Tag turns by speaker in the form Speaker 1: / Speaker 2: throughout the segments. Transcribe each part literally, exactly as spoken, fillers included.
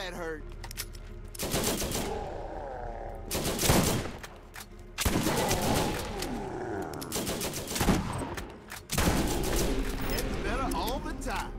Speaker 1: that hurt. Getting better all the time.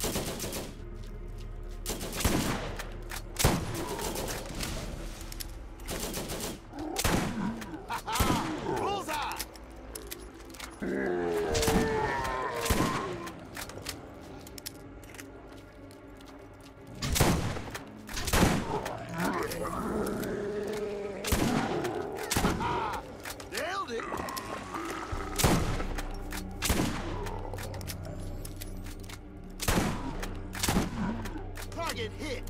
Speaker 1: Target hit.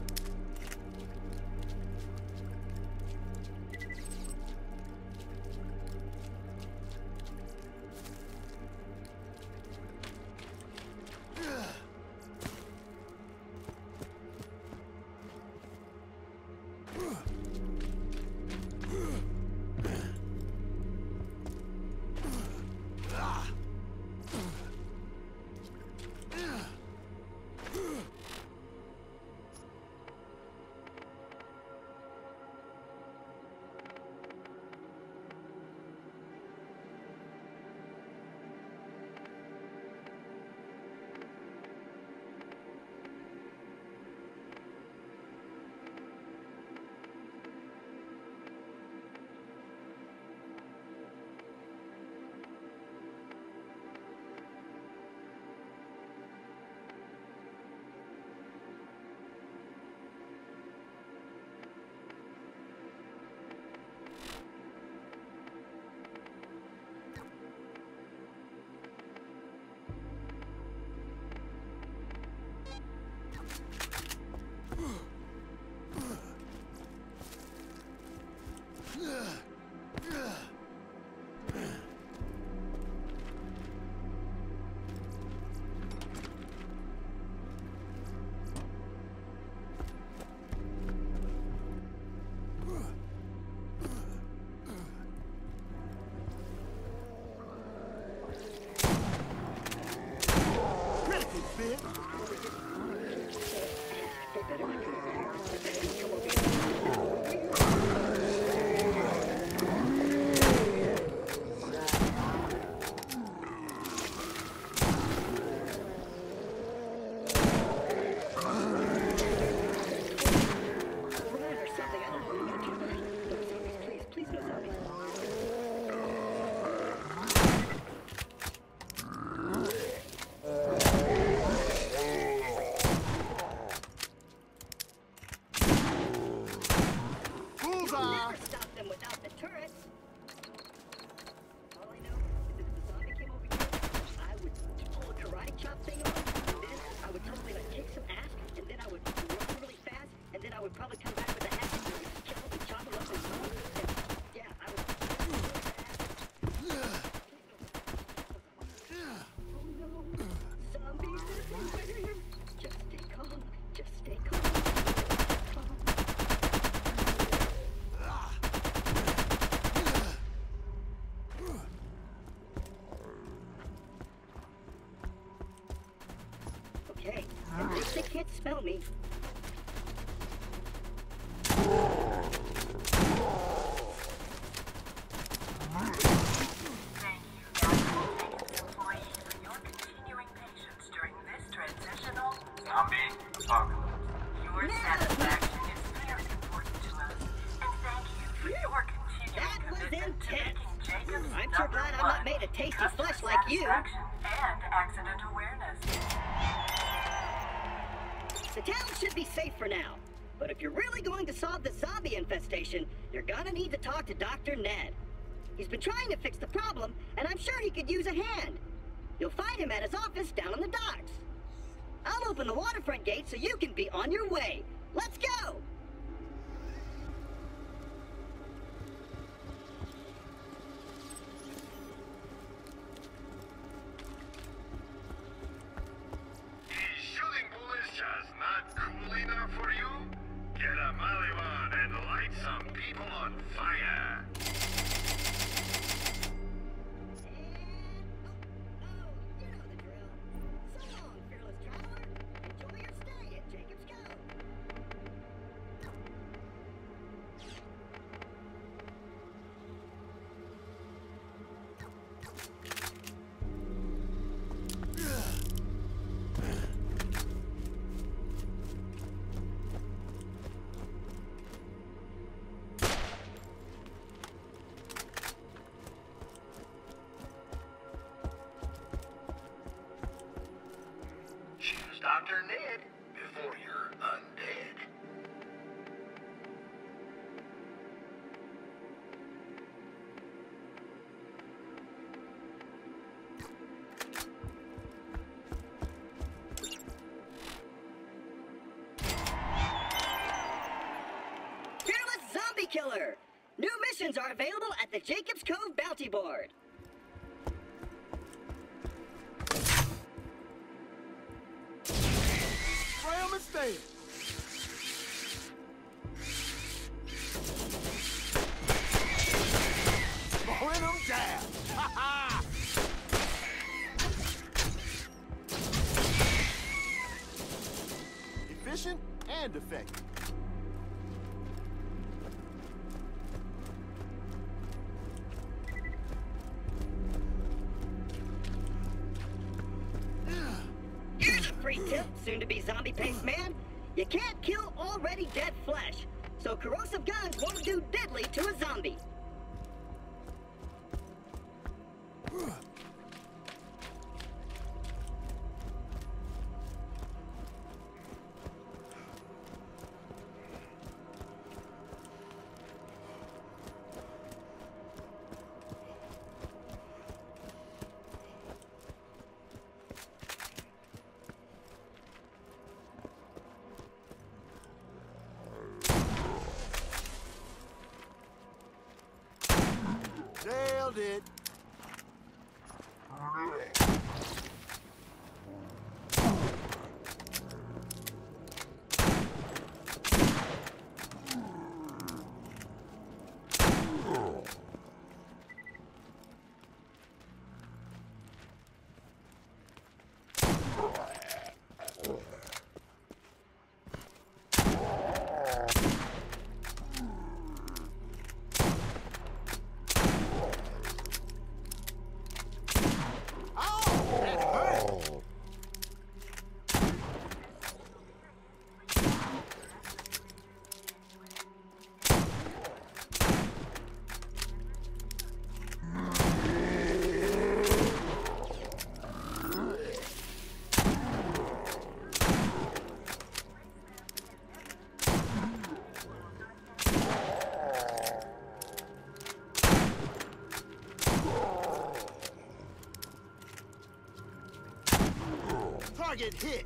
Speaker 2: Okay, at least they can't smell me.
Speaker 3: Tasty flesh like you. And accident awareness.
Speaker 2: The town should be safe for now. But if you're really going to solve the zombie infestation, you're gonna need to talk to Doctor Ned. He's been trying to fix the problem, and I'm sure he could use a hand. You'll find him at his office down on the docks. I'll open the waterfront gate so you can be on your way. Let's go!
Speaker 4: Doctor Ned before you're undead.
Speaker 2: Fearless Zombie Killer! New missions are available at the Jacobs Cove Bounty Board.
Speaker 1: Spray 'em and stay. Slowing them down. Ha ha! Efficient and effective.
Speaker 2: Here's a free tip, soon-to-be zombie-paced man. You can't kill already dead flesh, so corrosive guns won't do deadly to a zombie.
Speaker 1: Nailed it. Target hit.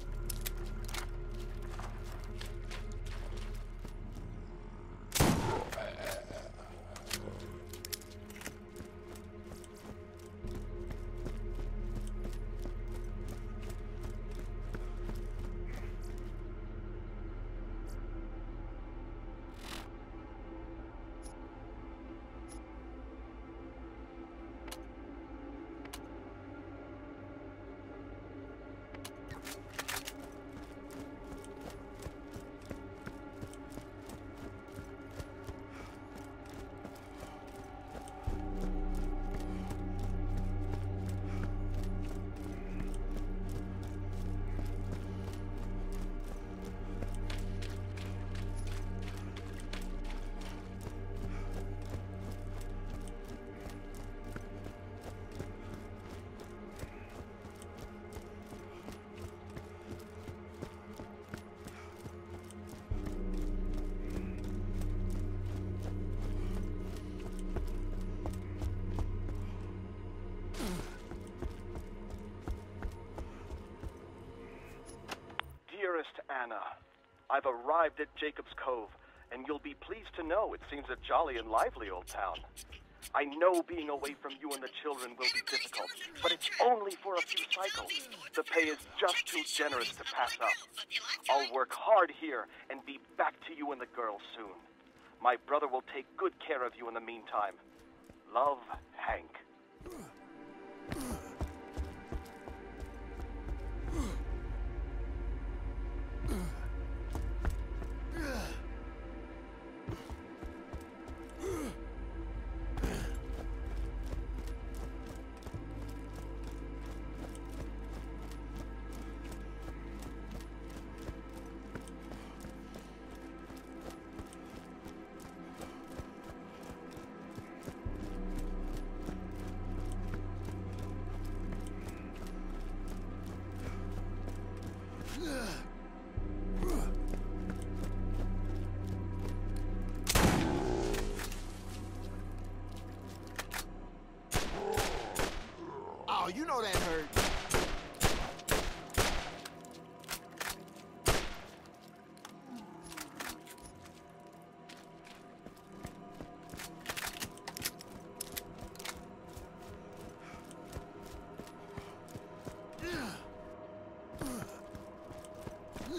Speaker 5: Dearest Anna, I've arrived at Jacobs Cove, and you'll be pleased to know it seems a jolly and lively old town. I know being away from you and the children will be difficult, but it's only for a few cycles. The pay is just too generous to pass up. I'll work hard here and be back to you and the girls soon. My brother will take good care of you in the meantime. Love, Hank.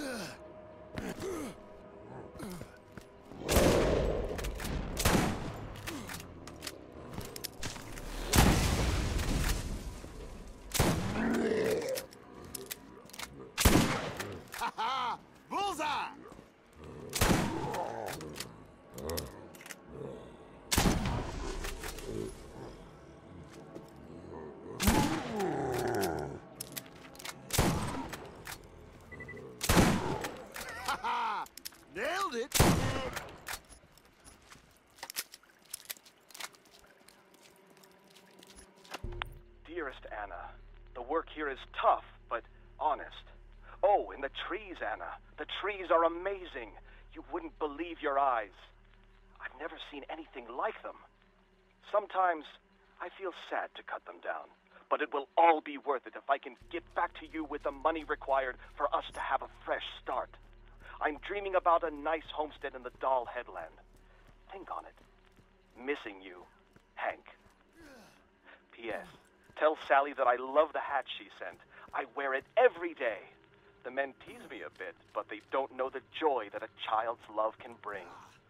Speaker 1: Ha-ha! Bullseye! Ha-ha! Nailed it!
Speaker 5: Dearest Anna, the work here is tough, but honest. Oh, and the trees, Anna. The trees are amazing. You wouldn't believe your eyes. I've never seen anything like them. Sometimes I feel sad to cut them down, but it will all be worth it if I can get back to you with the money required for us to have a fresh start. I'm dreaming about a nice homestead in the Doll Headland. Think on it. Missing you, Hank. P S. Tell Sally that I love the hat she sent. I wear it every day. The men tease me a bit, but they don't know the joy that a child's love can bring.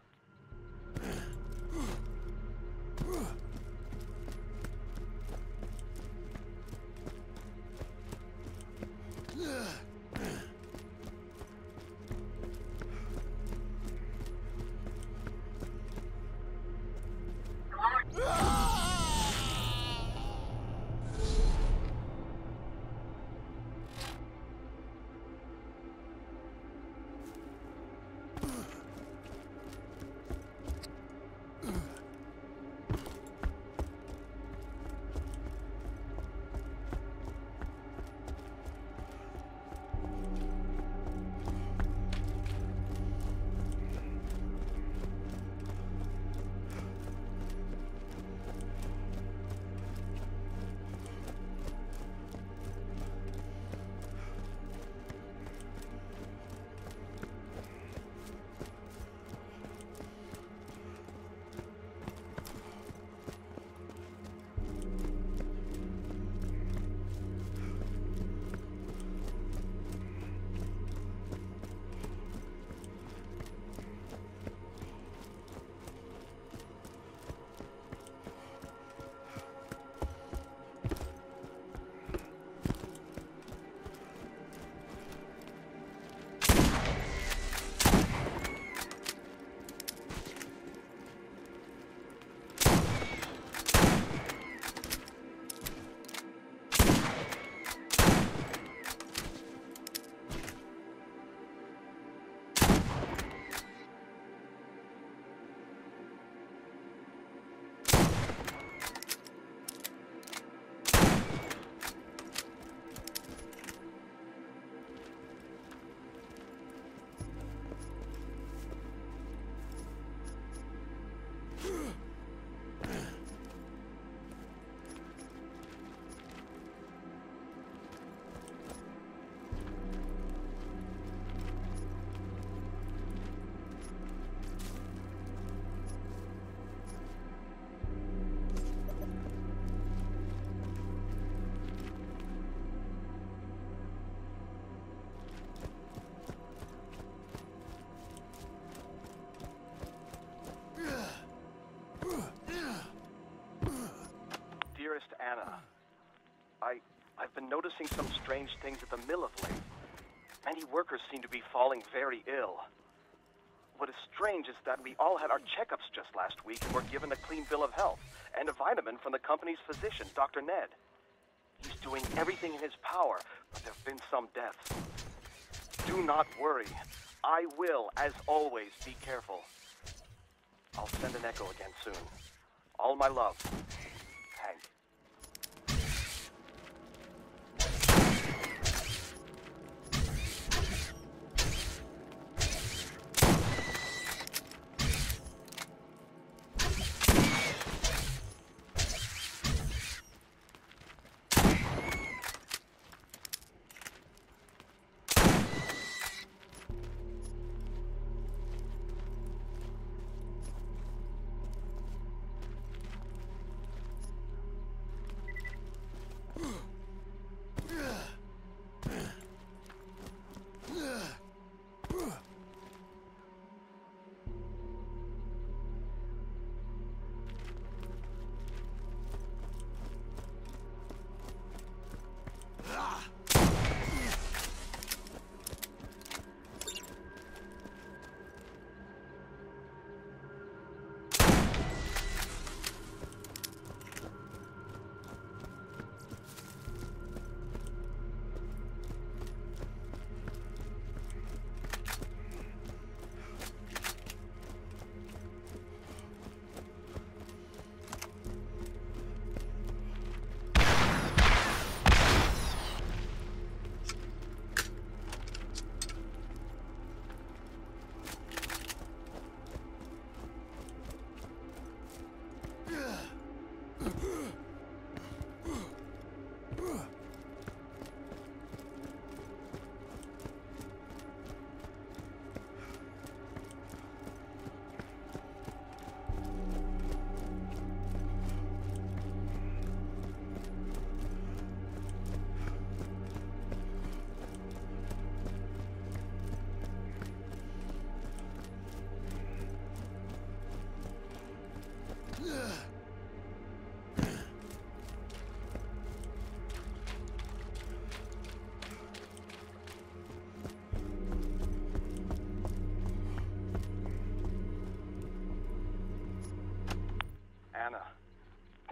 Speaker 5: Anna, I, I've been noticing some strange things at the mill of late. Many workers seem to be falling very ill. What is strange is that we all had our checkups just last week and were given a clean bill of health and a vitamin from the company's physician, Doctor Ned. He's doing everything in his power, but there have been some deaths. Do not worry. I will, as always, be careful. I'll send an echo again soon. All my love, Hank.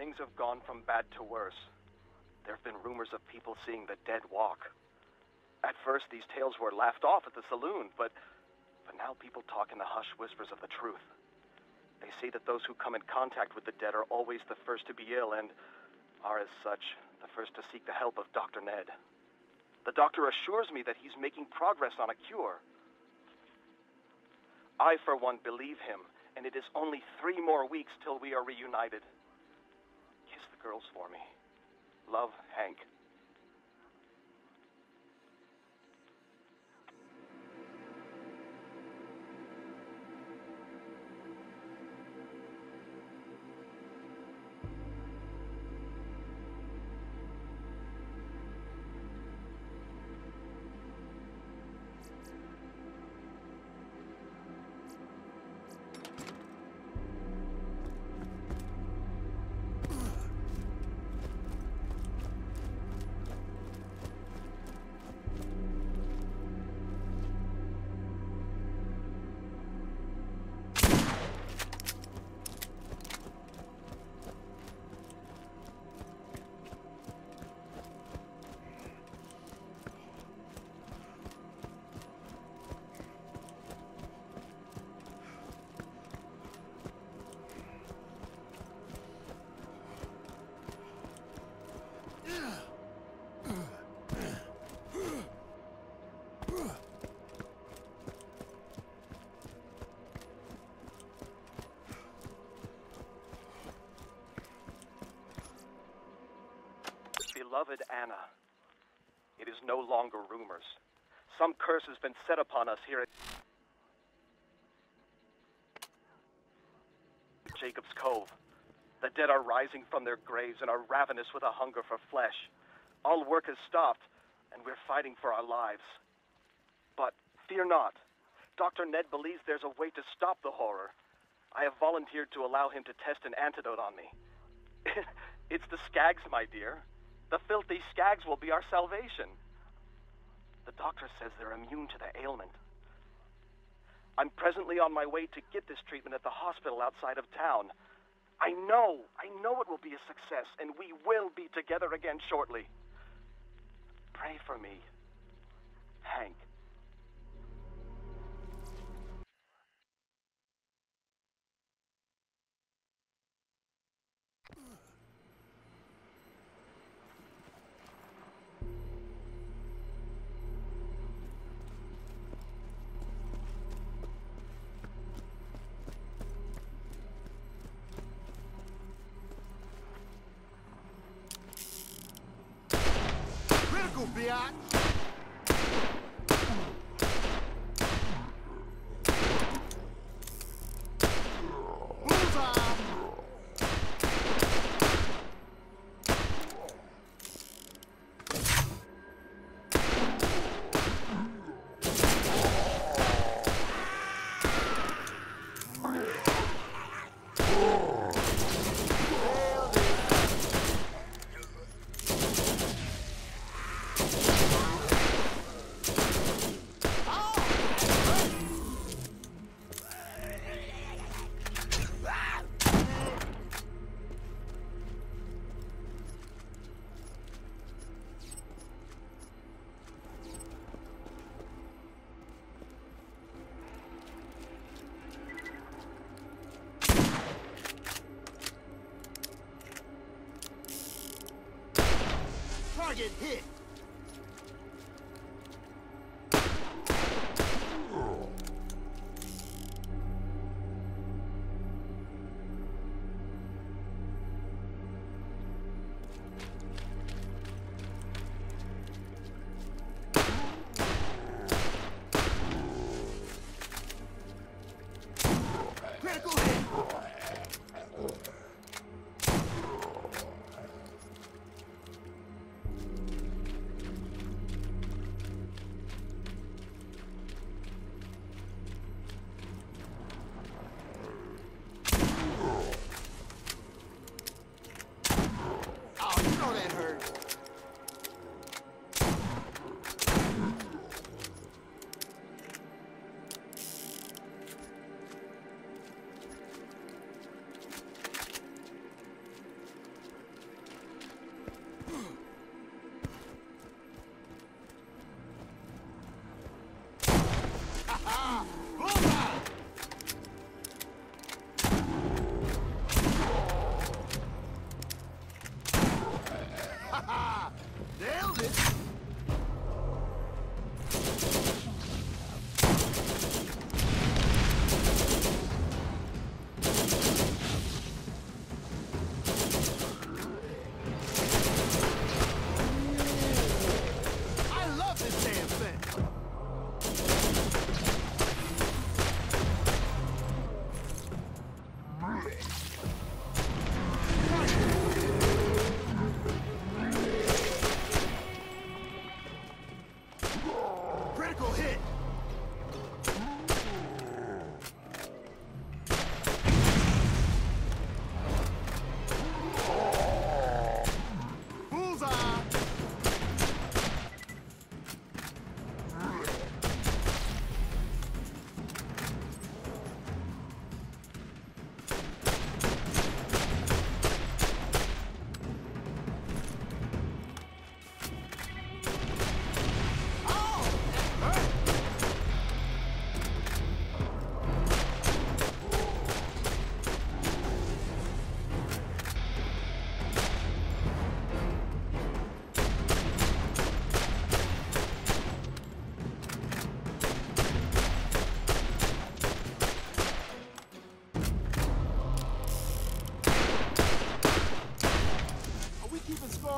Speaker 5: things have gone from bad to worse. There have been rumors of people seeing the dead walk. At first, these tales were laughed off at the saloon, but, but now people talk in the hushed whispers of the truth. They say that those who come in contact with the dead are always the first to be ill and are, as such, the first to seek the help of Doctor Ned. The doctor assures me that he's making progress on a cure. I, for one, believe him, and it is only three more weeks till we are reunited. Kiss the girls for me. Love, Hank. Beloved Anna, it is no longer rumors. Some curse has been set upon us here at Jacob's Cove. The dead are rising from their graves and are ravenous with a hunger for flesh. All work has stopped, and we're fighting for our lives. But fear not. Doctor Ned believes there's a way to stop the horror. I have volunteered to allow him to test an antidote on me. It's the skags, my dear. The filthy skags will be our salvation. The doctor says they're immune to the ailment. I'm presently on my way to get this treatment at the hospital outside of town. I know, I know it will be a success, and we will be together again shortly. Pray for me, Hank.
Speaker 1: Critical, biatch! Target hit! Critical hit!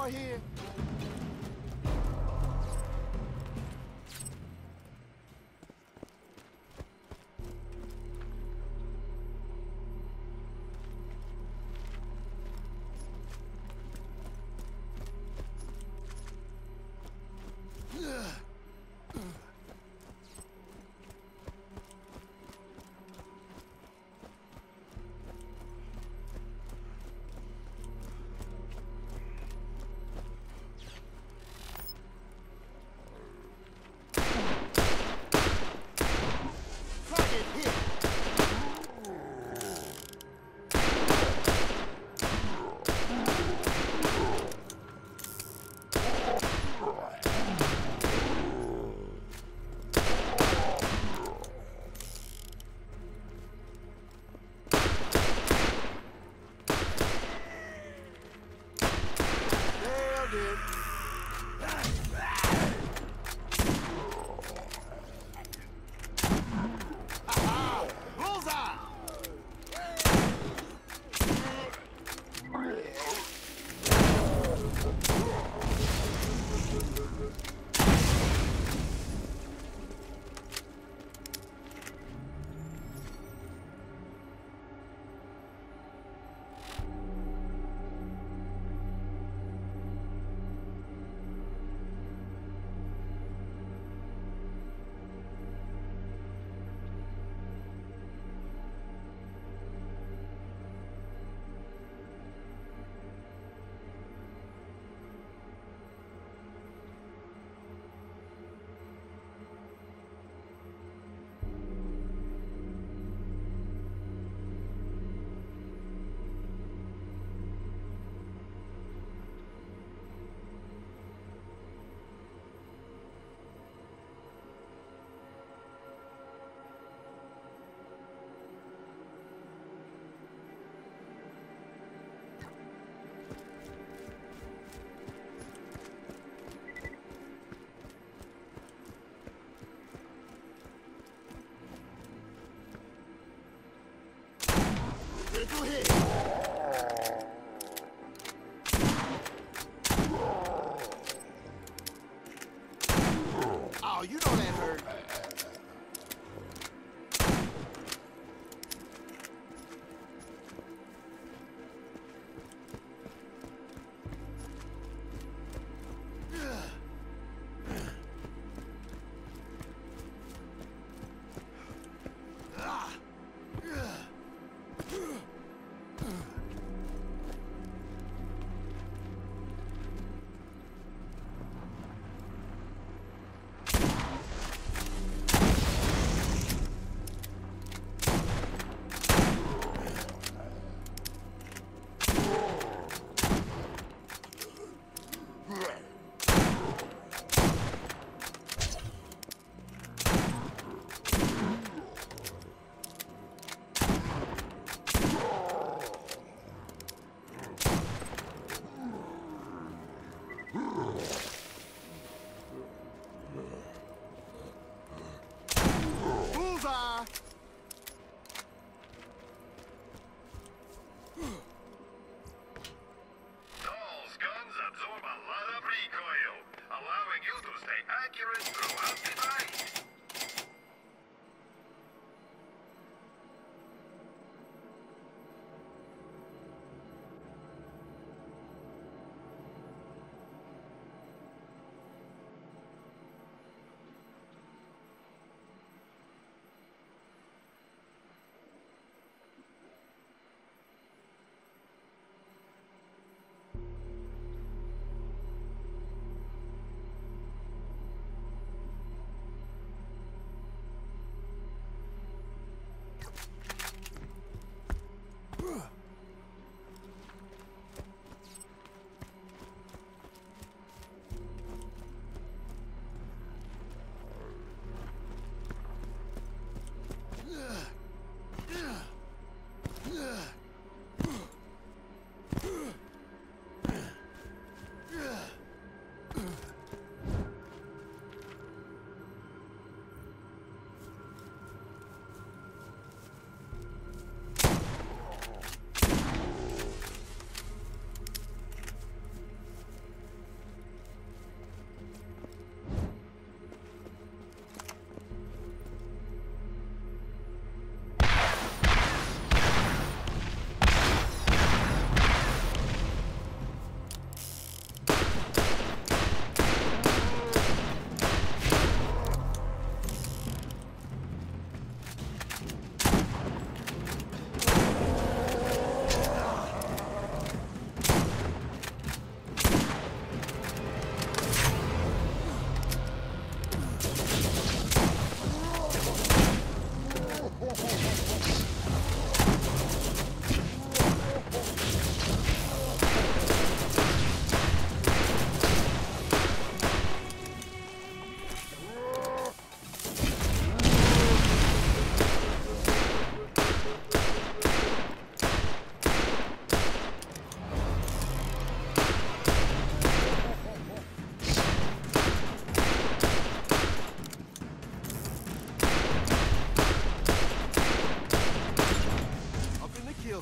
Speaker 1: here. Go ahead. Oh, you know that hurt.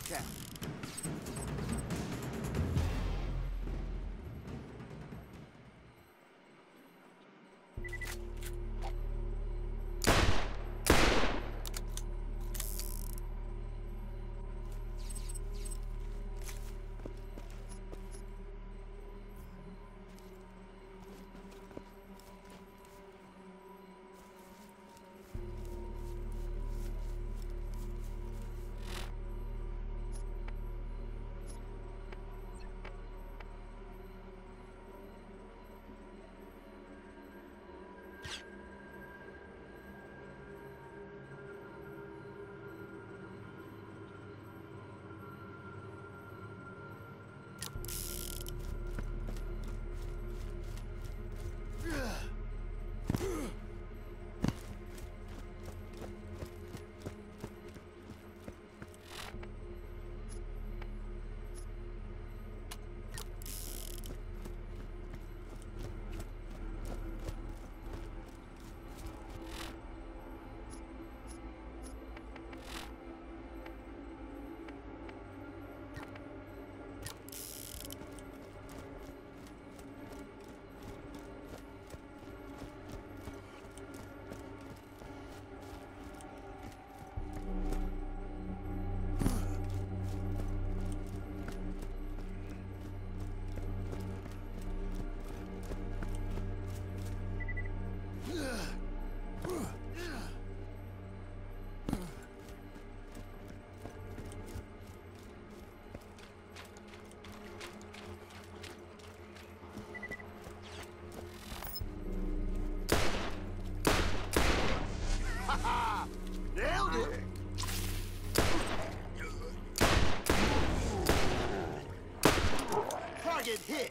Speaker 1: Hellcat. Nailed it! Target hit!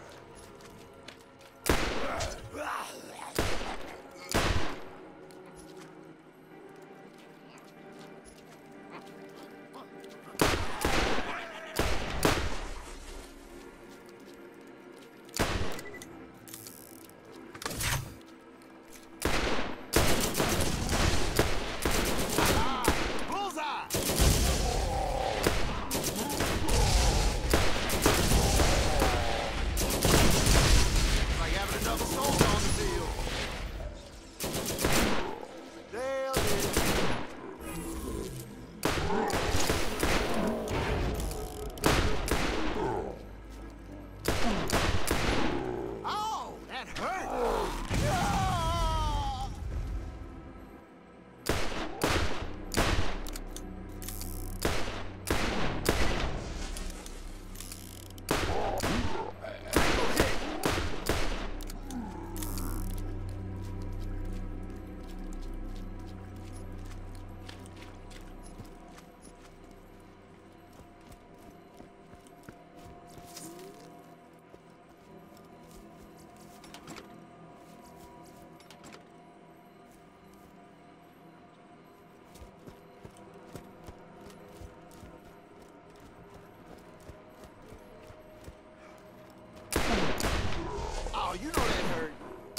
Speaker 1: Oh, you know that hurt.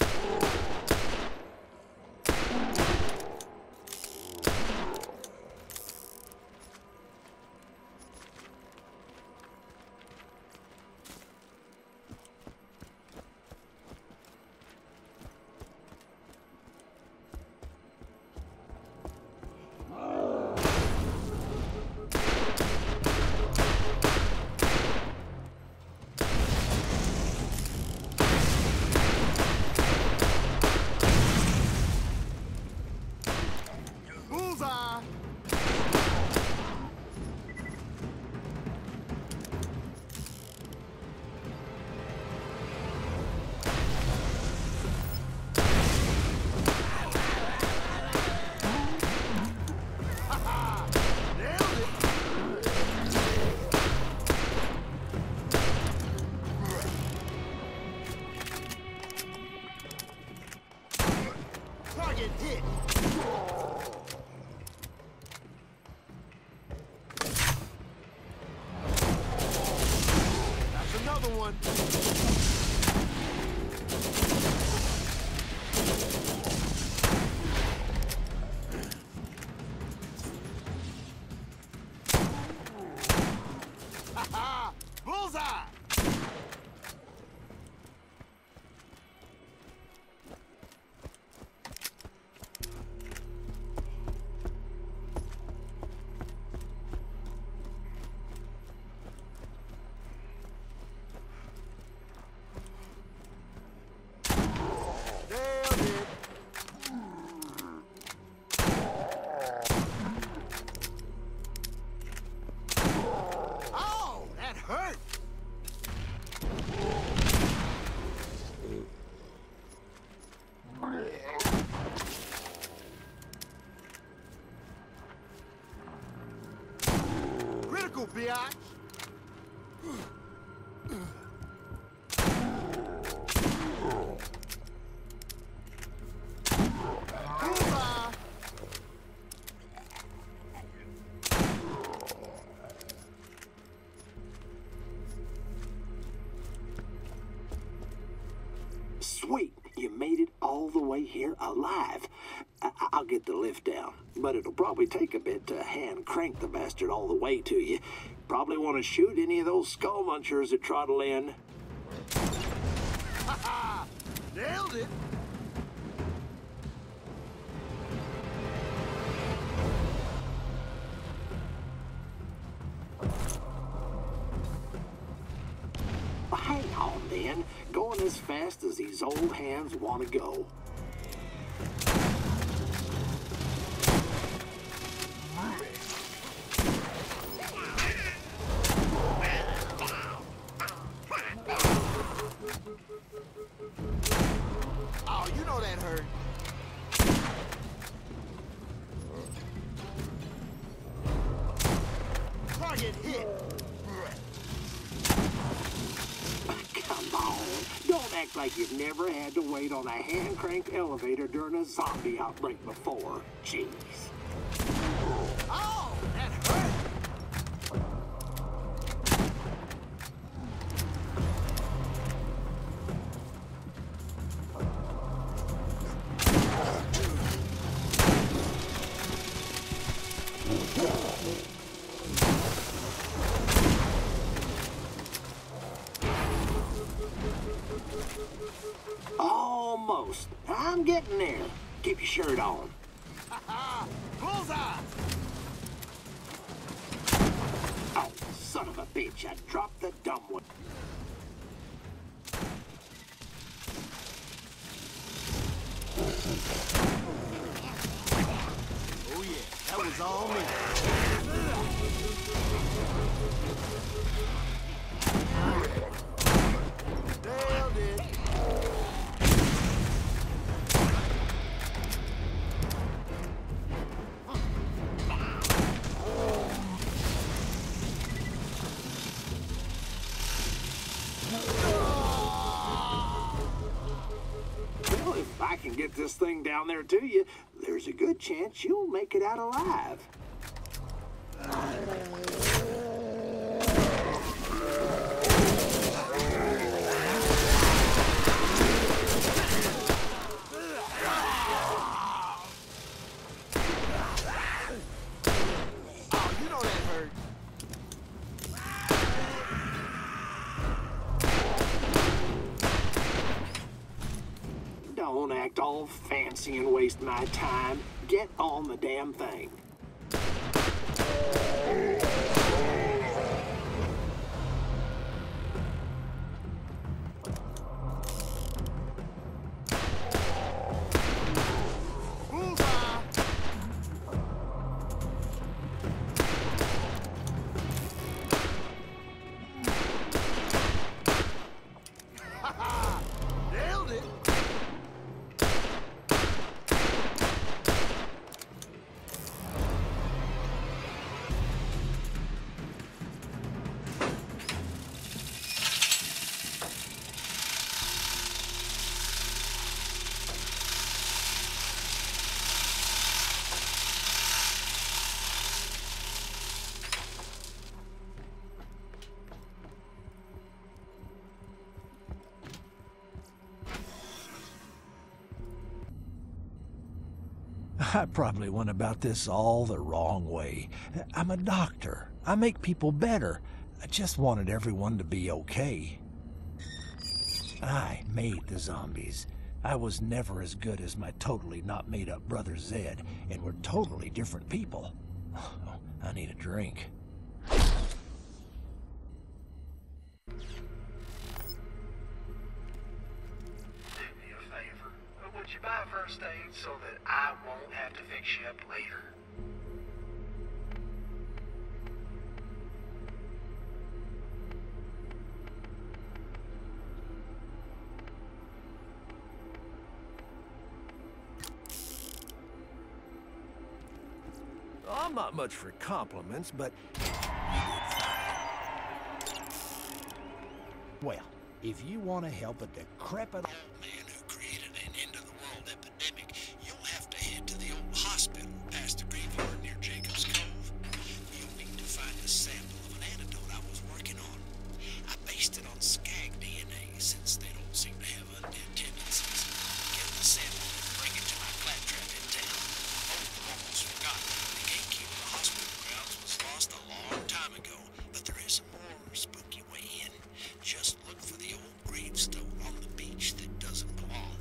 Speaker 1: Target hit. That's another one. biatch. Hoorah!
Speaker 6: Sweet, you made it all the way here alive. I I'll get the lift down, but it'll probably take a bit to hand crank the bastard all the way to you. Probably want to shoot any of those skull munchers that trottle in.
Speaker 1: Ha ha! Nailed it!
Speaker 6: Hang on, then. Going as fast as these old hands want to go.
Speaker 1: Oh, you know that hurt. Target hit.
Speaker 6: Come on. Don't act like you've never had to wait on a hand-cranked elevator during a zombie outbreak before. Jeez.
Speaker 1: Oh, that hurt.
Speaker 6: Almost. I'm getting there. Keep your shirt on.
Speaker 1: Ha ha! Bullseye!
Speaker 6: Oh, son of a bitch. I dropped the dumb one.
Speaker 1: Oh yeah, that was all me. Nailed it.
Speaker 6: Well, if I can get this thing down there to you, there's a good chance you'll make it out alive.
Speaker 1: Oh, you know that hurt.
Speaker 6: Don't act all fancy and waste my time. Get on the damn thing.
Speaker 1: Bullseye! Ha ha! Nailed it!
Speaker 7: I probably went about this all the wrong way. I'm a doctor. I make people better. I just wanted everyone to be okay. I made the zombies. I was never as good as my totally not made up brother Zed, and we're totally different people. I need a drink.
Speaker 4: Would you buy first aid so that I won't have to fix you up later?
Speaker 7: I'm not much for compliments, but you did fine.
Speaker 8: Well, if you want to help a decrepit old man who created an end-of-the-world epidemic, you'll have to head to the old hospital past the graveyard near Jacob's Cove. You'll need to find a sample of an antidote I was working on. I based it on skag D N A, since they don't seem to have undead tendencies. Get the sample and bring it to my claptrap in town. Oh, almost forgot. The gatekeeper of the hospital grounds was lost a long time ago, but there is a more spooky way in. Just look for the old gravestone on the beach that doesn't belong.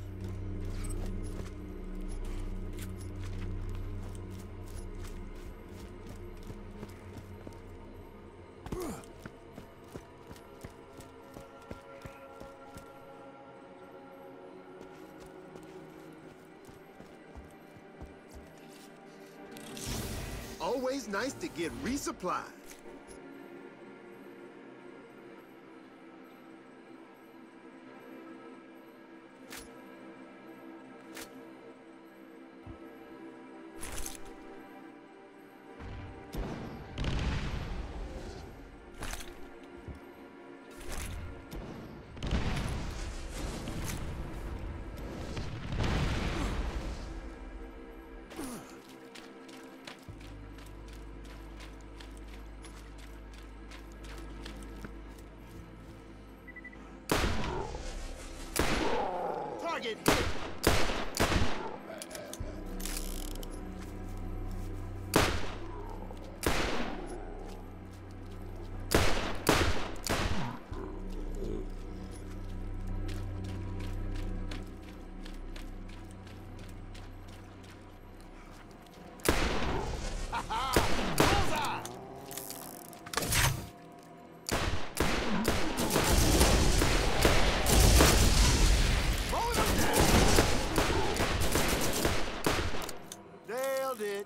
Speaker 1: Always nice to get resupplied. Target hit. Nailed it.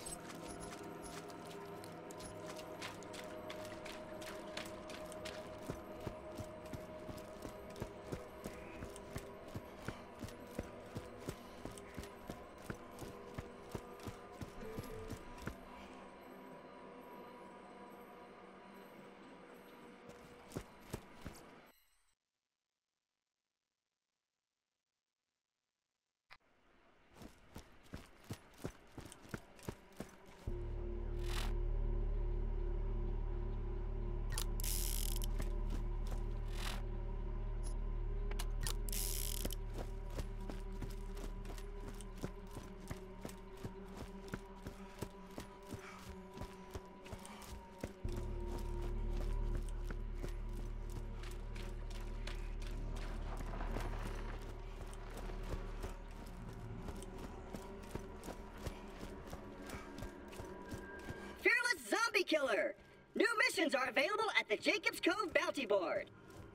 Speaker 2: Fearless Zombie Killer! New missions are available at the Jacob's Cove Bounty Board.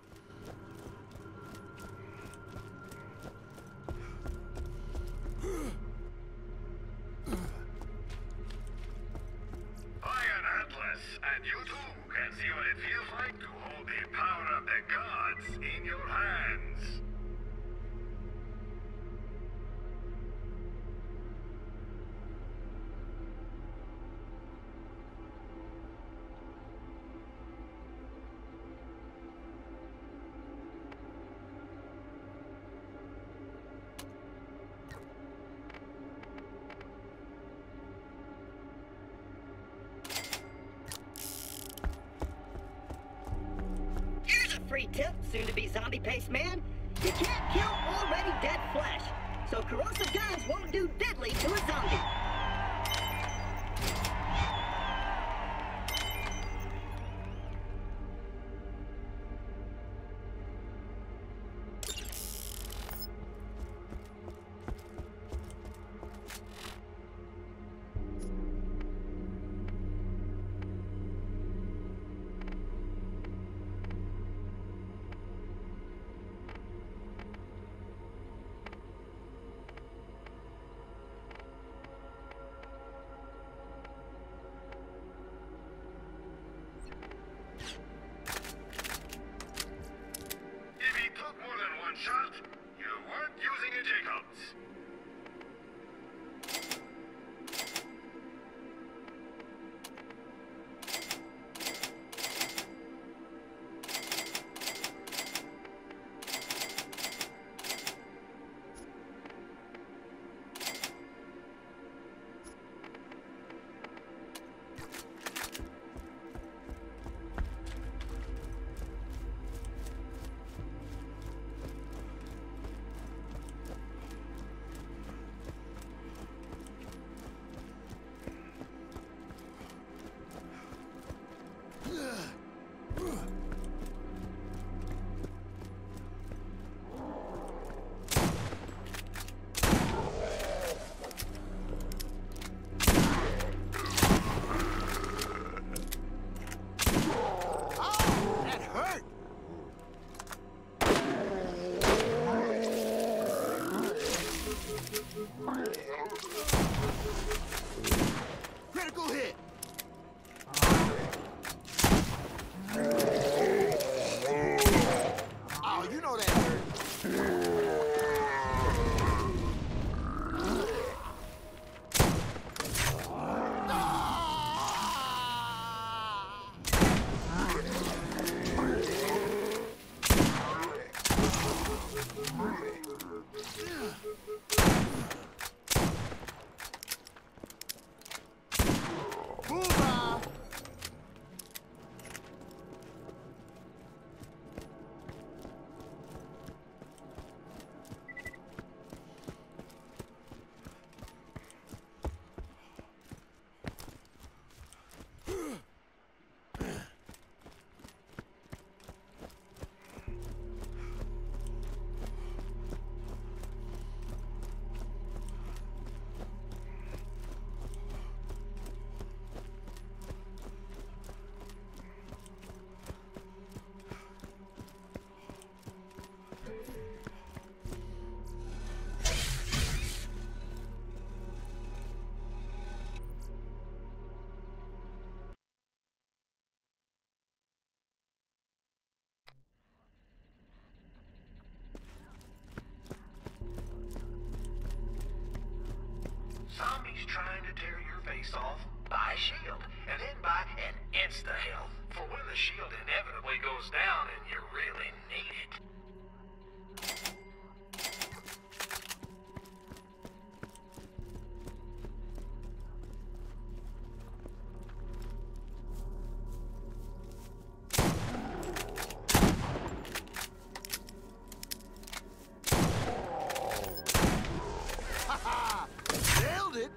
Speaker 9: Iron Atlas, and you too can see what it feels like to hold the power of the gods in your hands.
Speaker 2: Here's a free tip, soon-to-be zombie-paced man. You can't kill already dead flesh, so corrosive guns won't do deadly to a zombie.
Speaker 4: weeks off, buy a shield, and then buy an insta-health for when the shield inevitably goes down and you really need it.
Speaker 1: Nailed it!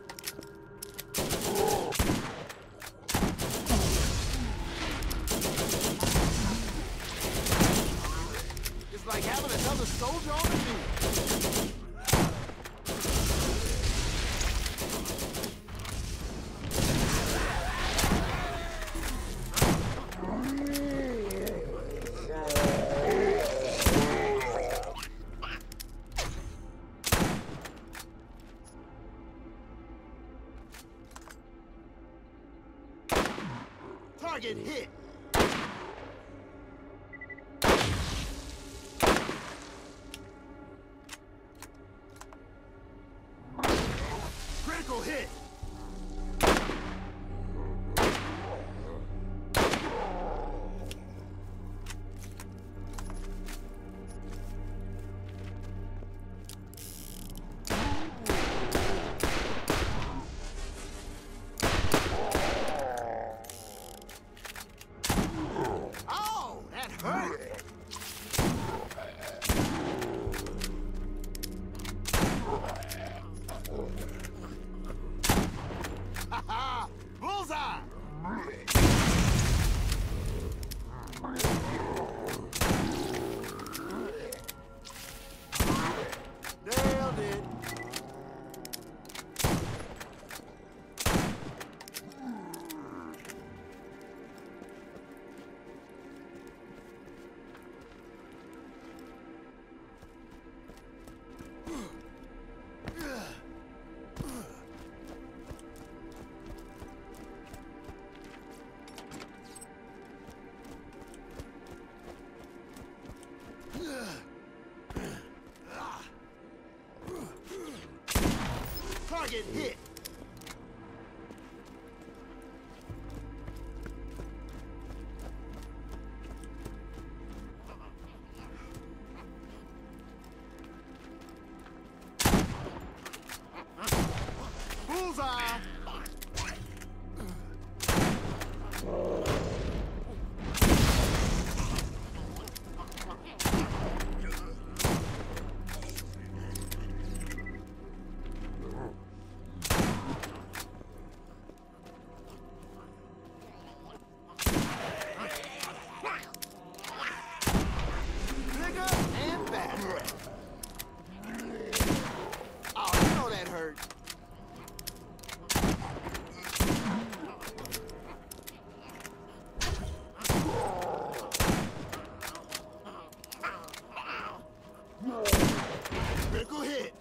Speaker 1: It's like having another soldier on the team. Target hit. Critical hit. Oh, that hurt. Ha ha! Bullseye! Nailed it. Target hit. Bullseye. Bigger and better. Oh, you know that hurt. Critical hit.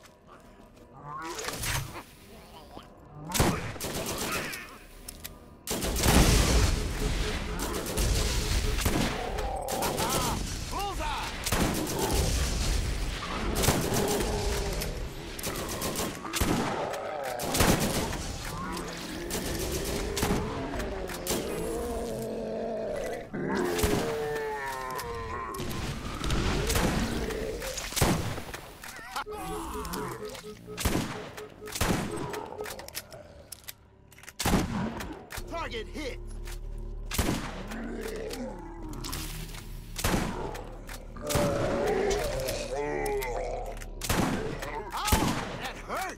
Speaker 1: Ah, bullseye. Target hit. Oh, that hurt.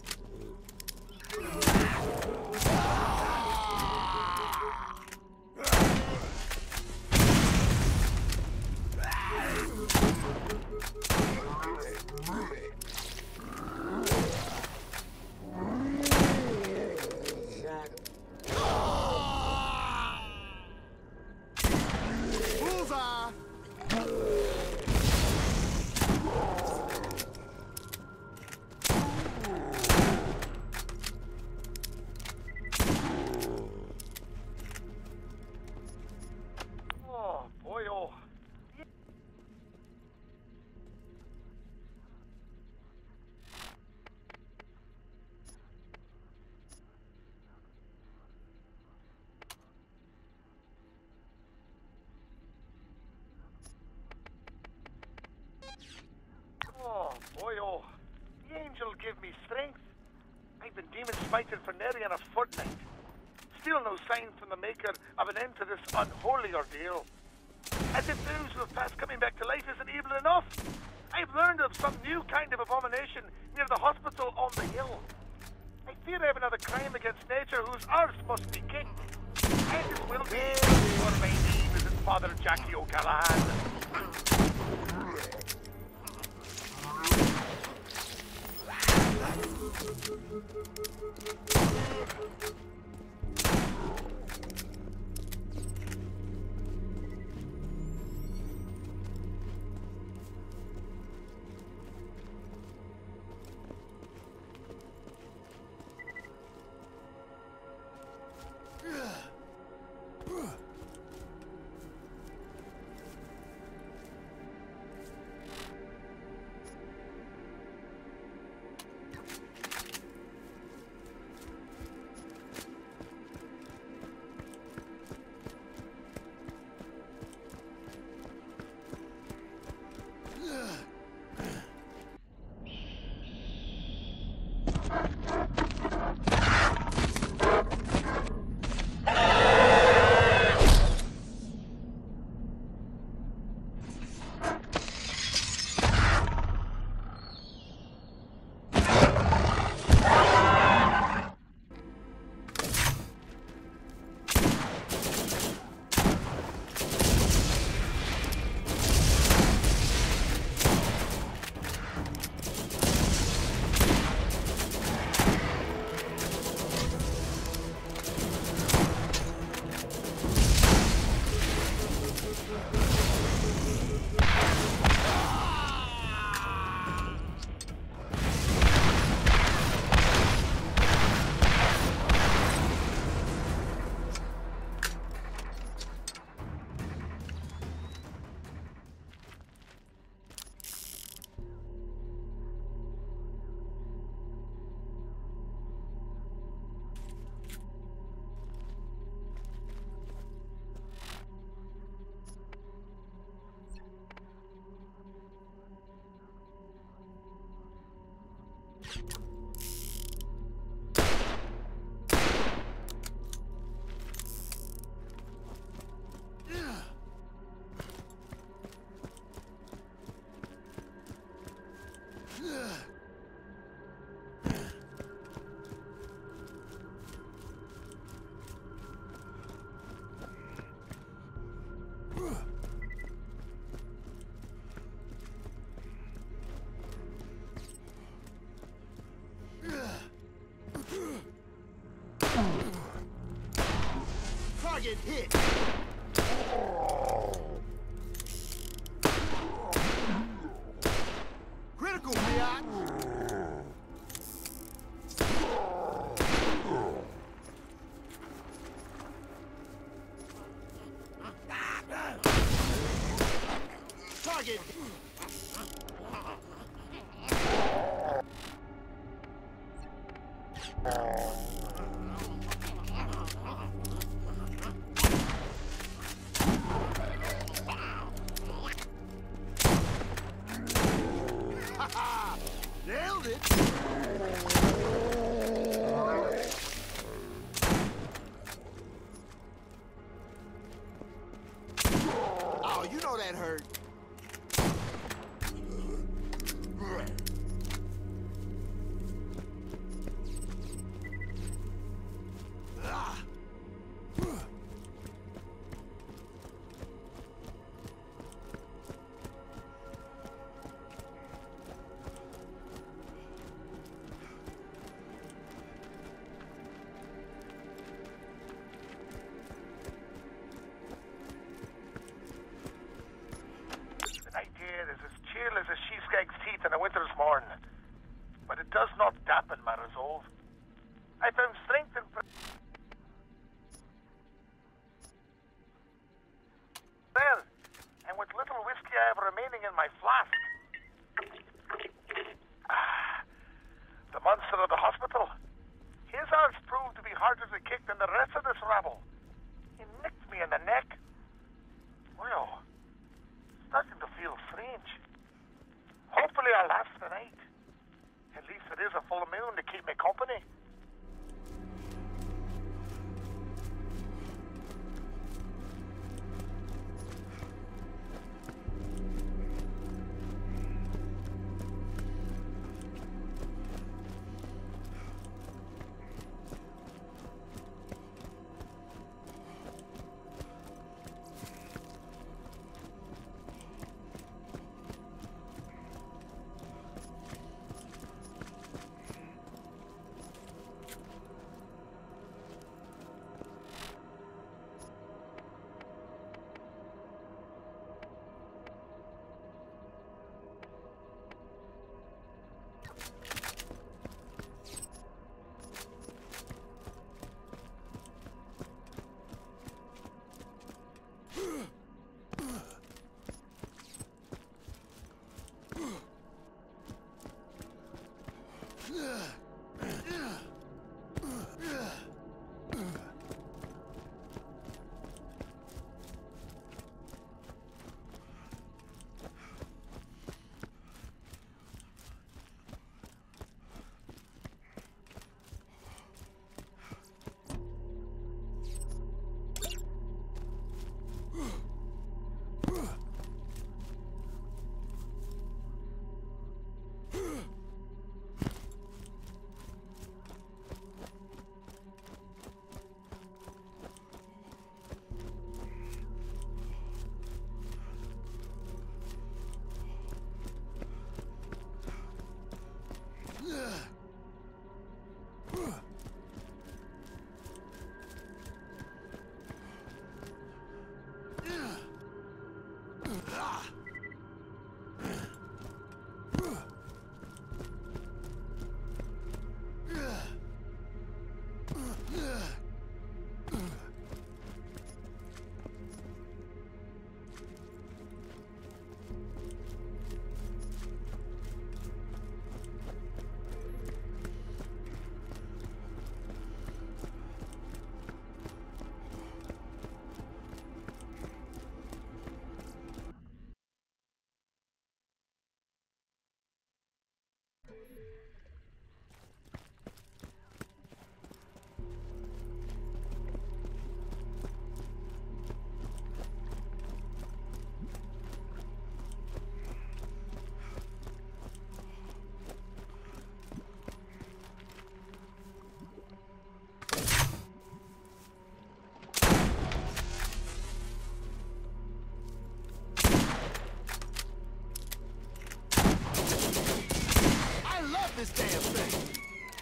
Speaker 4: Oh, boy, oh. The angel give me strength. I've been demon smited for nearly a fortnight. Still no sign from the maker of an end to this unholy ordeal. As if those who have passed coming back to life isn't evil enough. I've learned of some new kind of abomination near the hospital on the hill. I fear I have another crime against nature whose earth must be kicked. And it will be, for my name isn't Father Jackie O'Callahan.
Speaker 1: Target hit. Critical, Fiat. Target. Nailed it! Oh, you know that hurt. Ah.
Speaker 4: In a winter's morn, but it does not dampen my resolve. I found strength in there, and with little whiskey I have remaining in my flask. Ah, the monster of the hospital. His arms proved to be harder to kick than the rest of this rabble. He nicked me in the neck. Well, starting to feel strange. Hopefully I'll laugh tonight. At least it is a full moon to keep me company.
Speaker 1: This damn thing.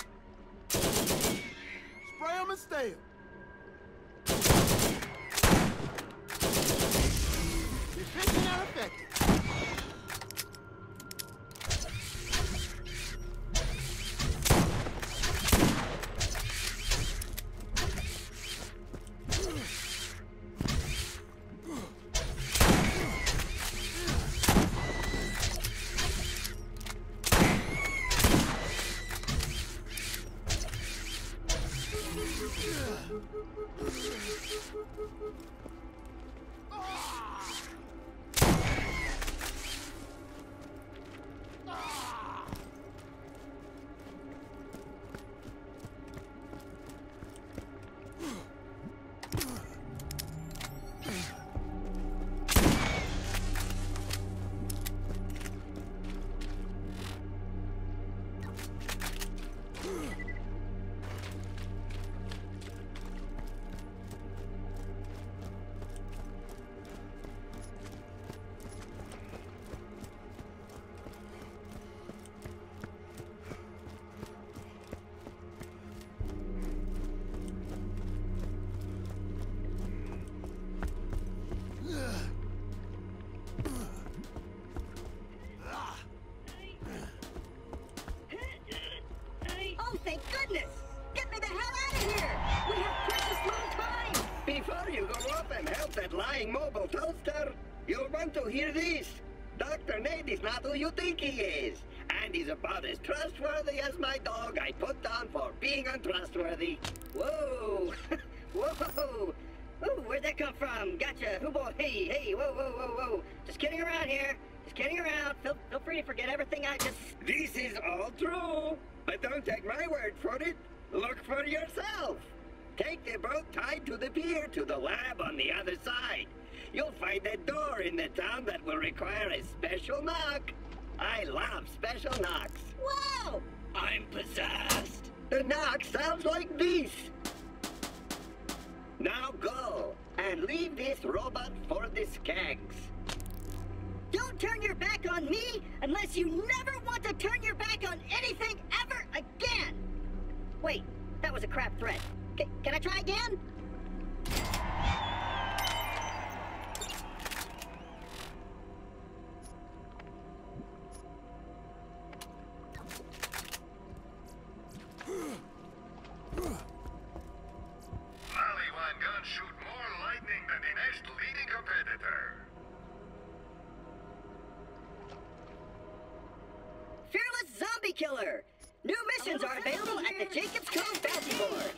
Speaker 1: Spray them and stay 'em. Efficient and effective.
Speaker 2: Oh, thank goodness! Get me the hell out of here! We have precious little time!
Speaker 10: Before you go up and help that lying mobile toaster, you'll want to hear this. Doctor Ned is not who you think he is. And he's about as trustworthy as my dog I put down for being untrustworthy.
Speaker 2: Whoa! Whoa! Ooh, where'd that come from? Gotcha! Who boy? Hey, hey! Whoa, whoa, whoa, whoa! Just kidding around here. Just kidding around. Feel, feel free to forget everything I just...
Speaker 10: This is all true. But don't take my word for it. Look for yourself. Take the boat tied to the pier to the lab on the other side. You'll find a door in the town that will require a special knock. I love special knocks.
Speaker 2: Wow!
Speaker 10: I'm possessed. The knock sounds like this. Now go and leave this robot for the skanks.
Speaker 2: Don't turn your back on me unless you never want to turn your back on anything ever again. Wait, that was a crap threat. C- can I try again?
Speaker 9: Maliwan guns shoot more lightning than the next leading competitor.
Speaker 2: Fearless Zombie Killer. New missions are available at the Jacobs Cove bounty board.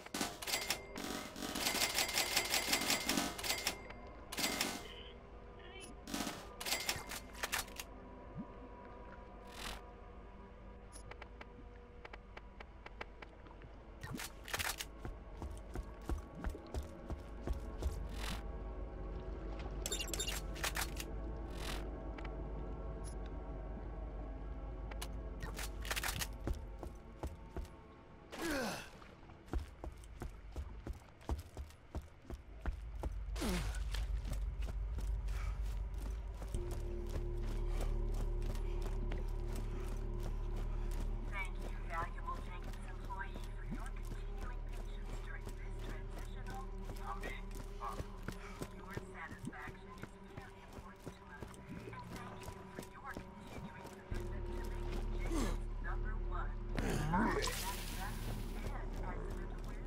Speaker 3: Thank you, valuable Jacobs employee, for your continuing patience during this transitional topic. Your satisfaction is very important to us, and thank you for your continuing commitment to making Jacobs number one. Satisfaction and accident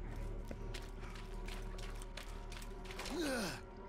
Speaker 3: awareness.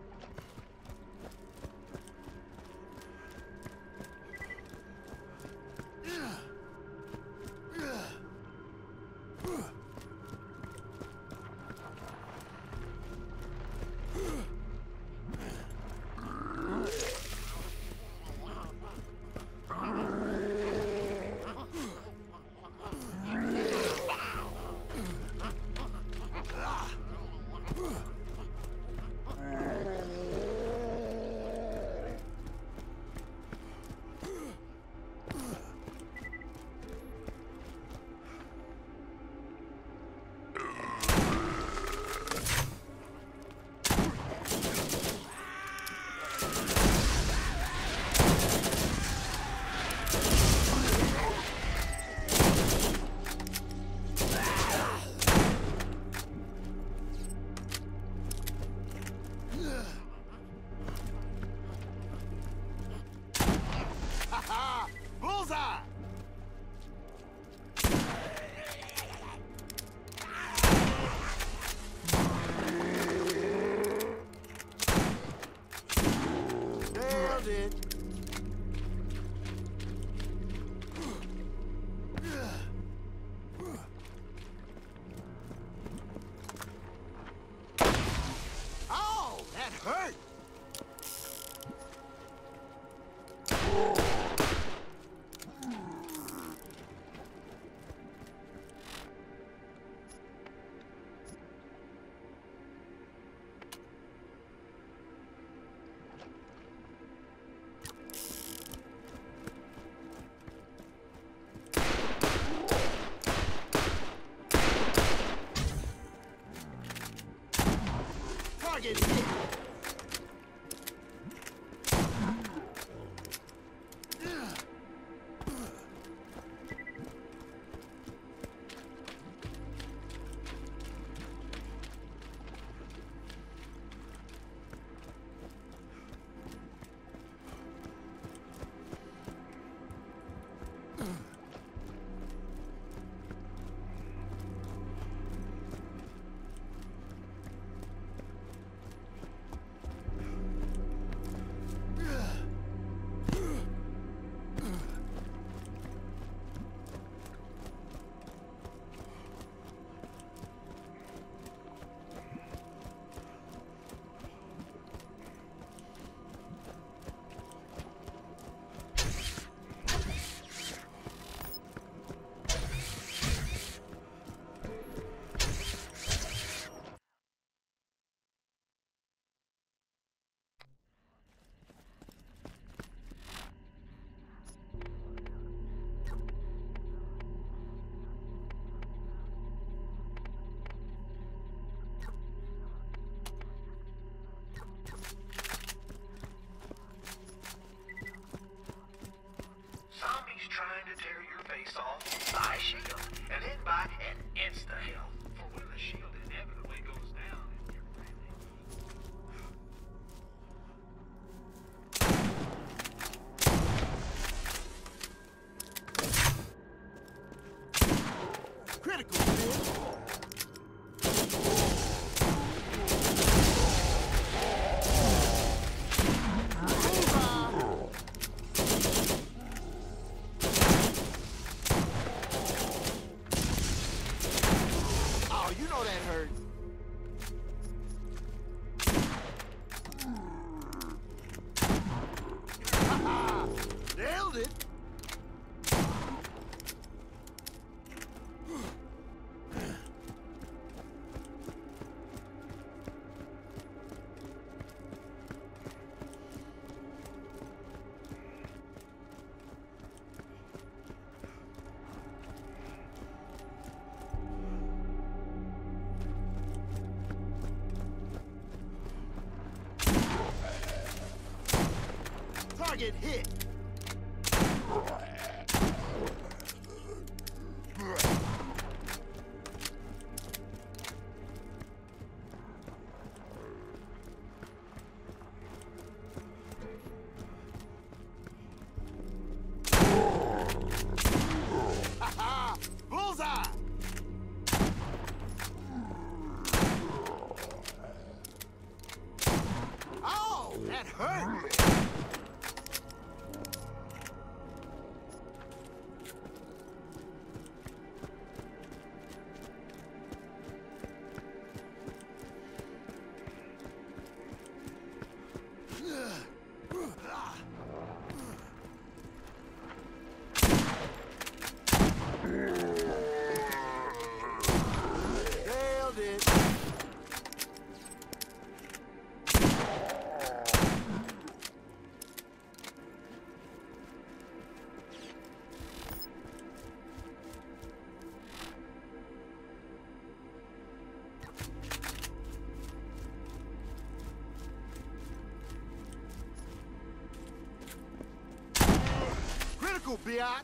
Speaker 1: Bullseye! Nailed it. Oh, that hurt! Target hit. Target hit. Bullseye! Oh, that hurt! Nailed it. Critical, biatch.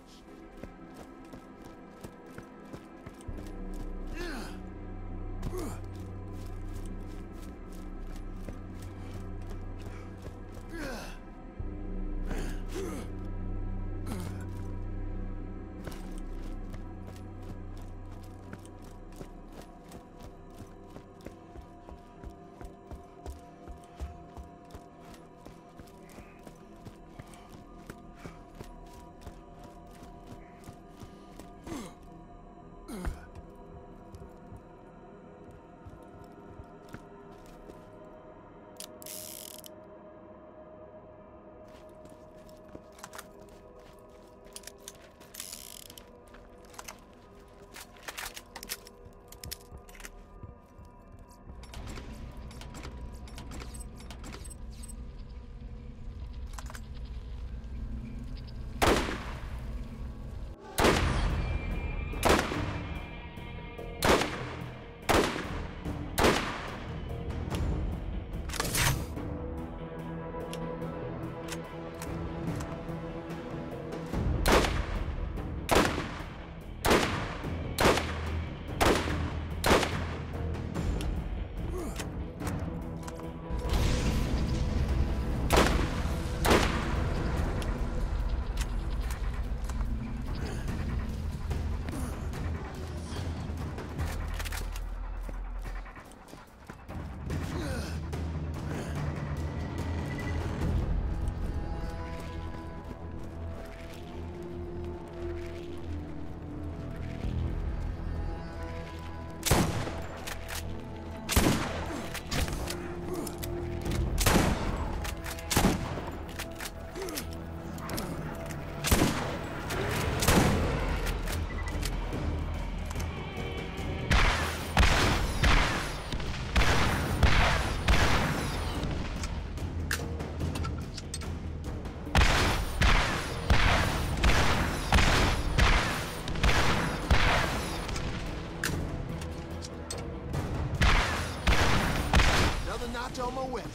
Speaker 1: Notch on my weapon.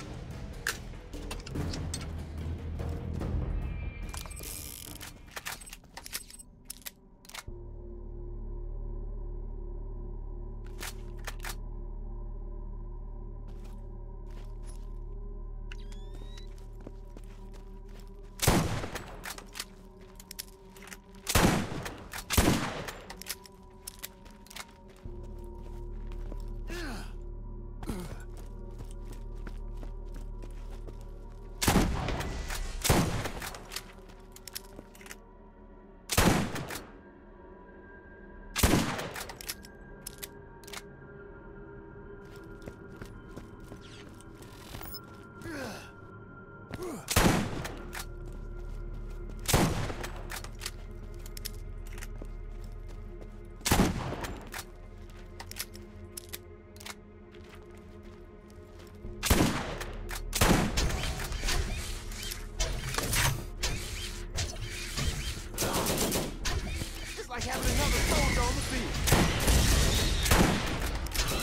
Speaker 1: Like having another soldier on the field.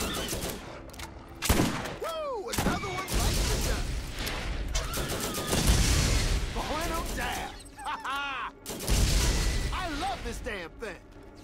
Speaker 1: Woo! Another one bites the dust. damn thing.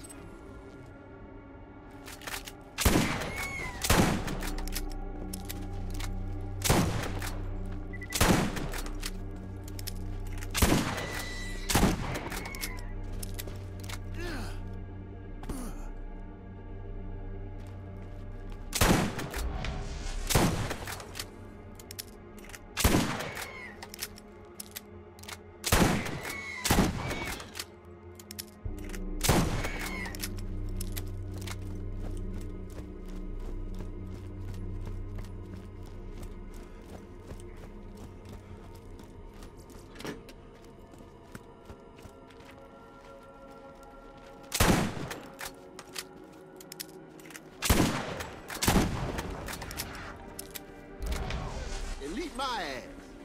Speaker 1: Elite my ass.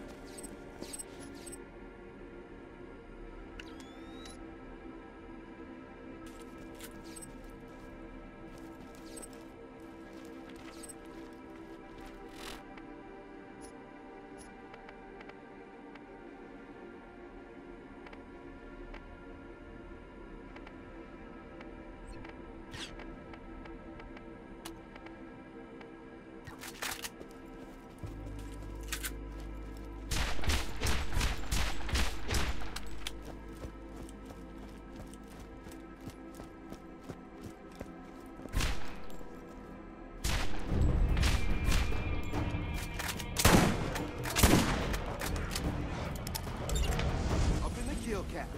Speaker 1: Cap.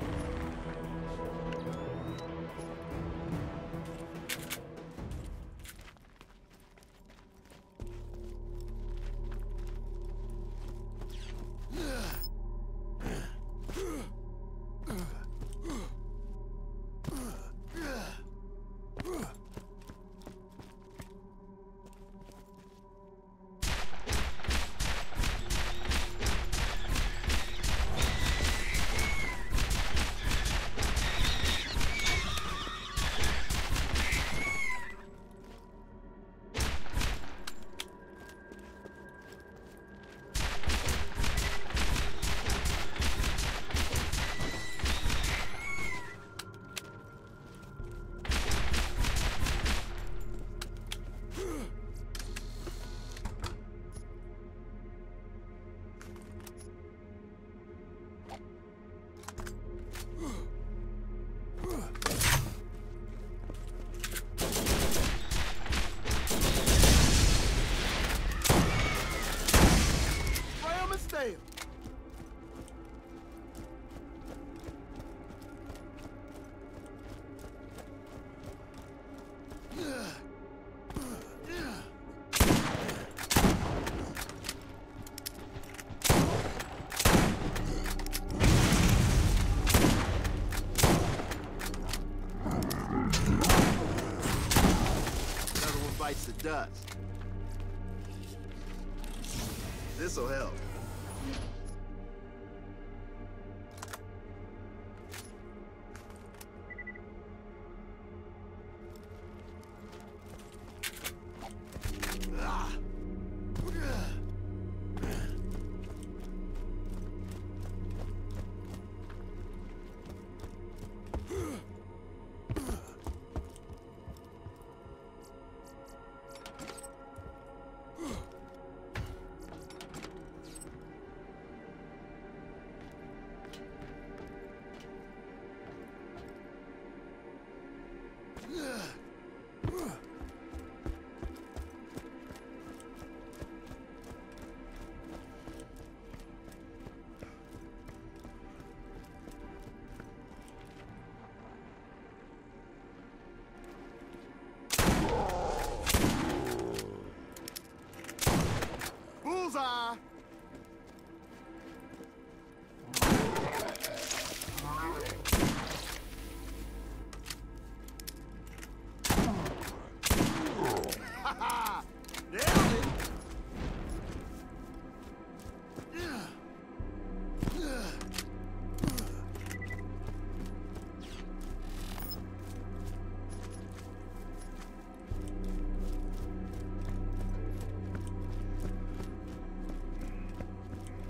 Speaker 1: Damn. Another one bites the dust. This'll help. Bullseye!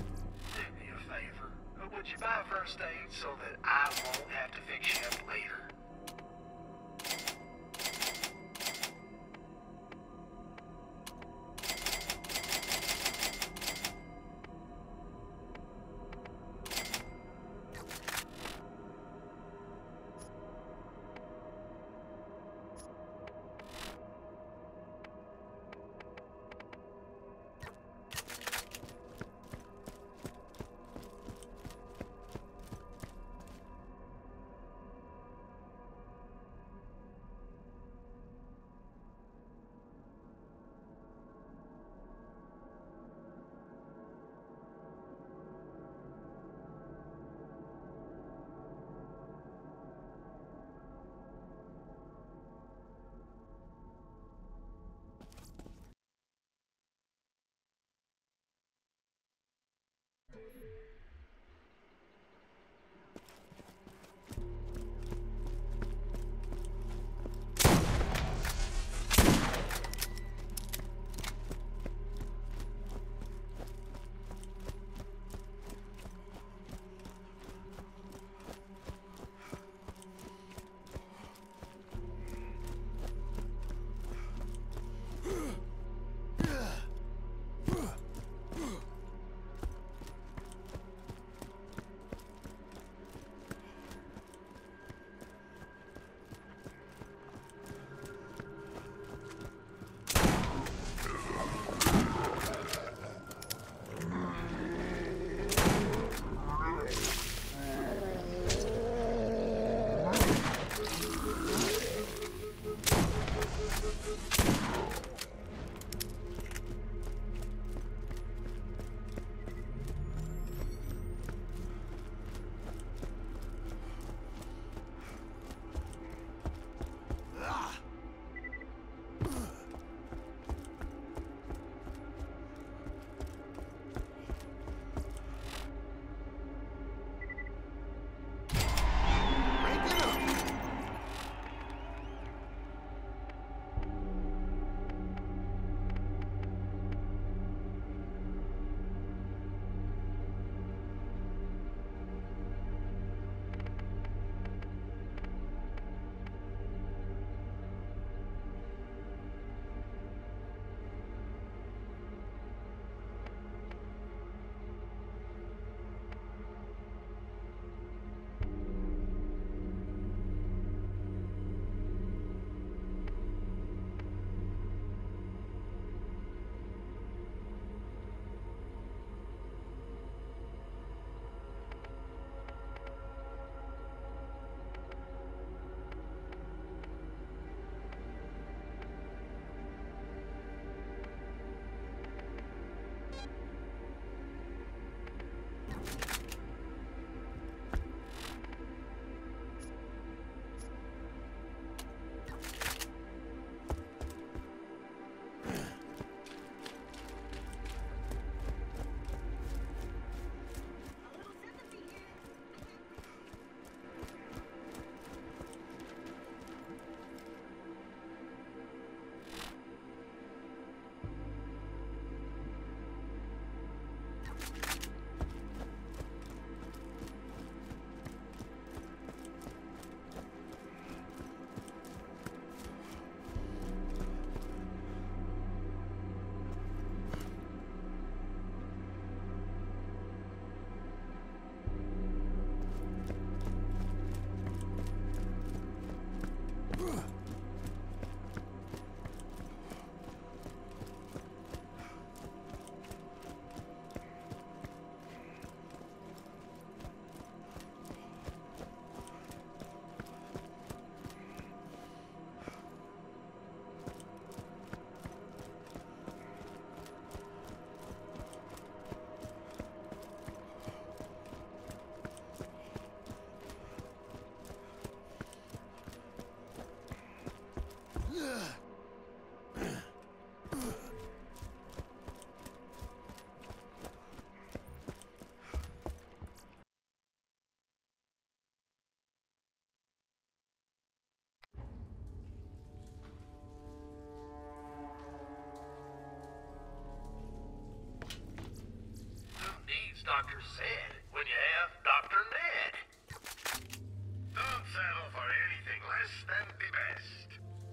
Speaker 8: Would you buy first aid so that I won't have to fix you up later?
Speaker 9: Doctor said when you have Doctor Ned. Don't settle for anything less than the best.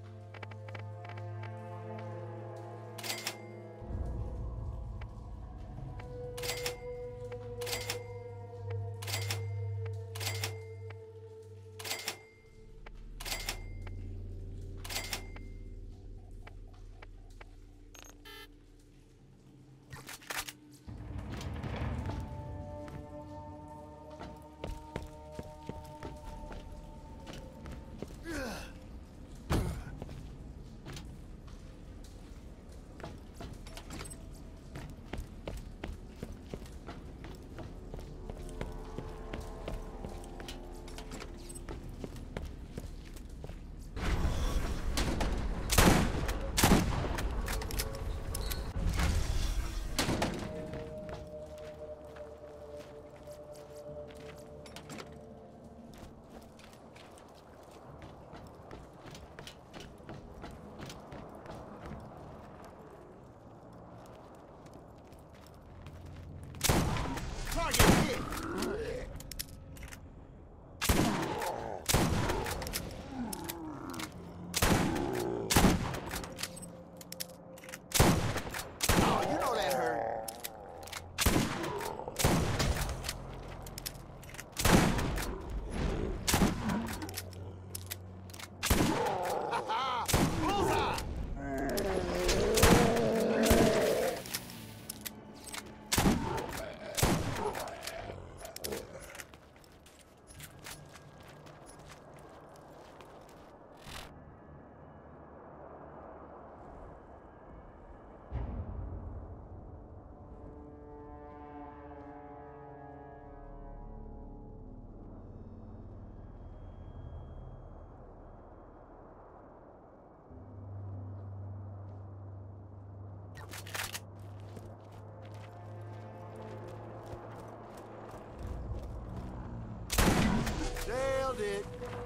Speaker 1: Nailed it.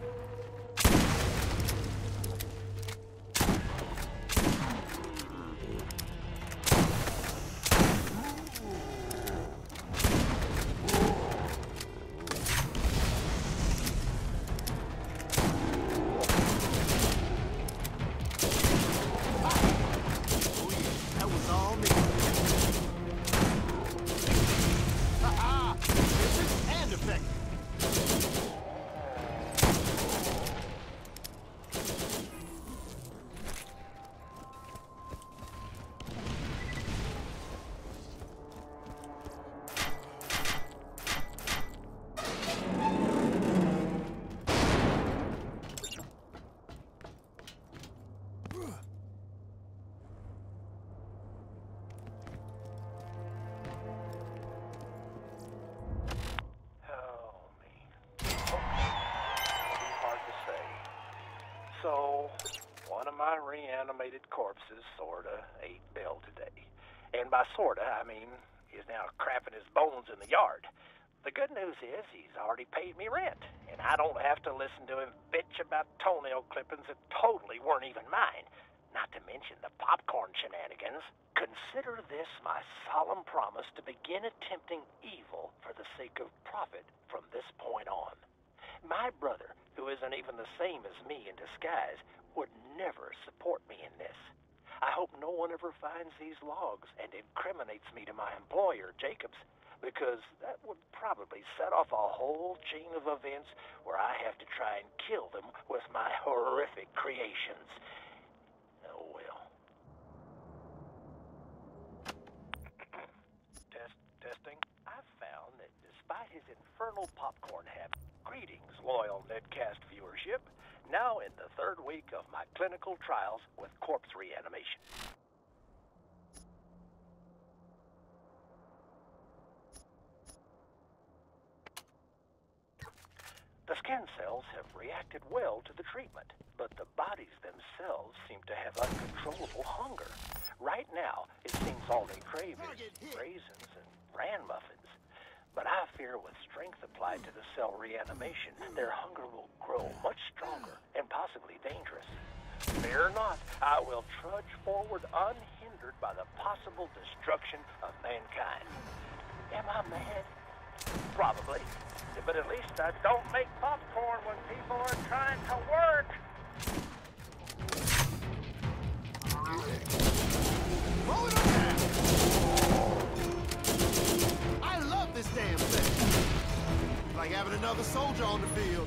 Speaker 1: That was all me. Ha-ha! Efficient and effective.
Speaker 5: So, one of my reanimated corpses sorta ate Bill today. And by sorta, I mean he's now crapping his bones in the yard. The good news is he's already paid me rent, and I don't have to listen to him bitch about toenail clippings that totally weren't even mine.
Speaker 11: not to mention the popcorn shenanigans. Consider this my solemn promise to begin attempting evil for the sake of profit from this point on. My brother, who isn't even the same as me in disguise, would never support me in this. I hope no one ever finds these logs and incriminates me to my employer, Jacobs, because that would probably set off a whole chain of events where I have to try and kill them with my horrific creations. Oh, well. Test, testing. I've found that despite his infernal popcorn habit, greetings, loyal Nedcast viewership, now in the third week of my clinical trials with corpse reanimation. The skin cells have reacted well to the treatment, but the bodies themselves seem to have uncontrollable hunger. Right now, it seems all they crave is raisins and bran muffins. But I fear with strength applied to the cell reanimation, their hunger will grow much stronger and possibly dangerous. Fear not, I will trudge forward unhindered by the possible destruction of mankind. Am I mad? Probably. But at least I don't make popcorn when people are trying to work.
Speaker 1: Roll it up now! I love this damn thing! Like having another soldier on the field.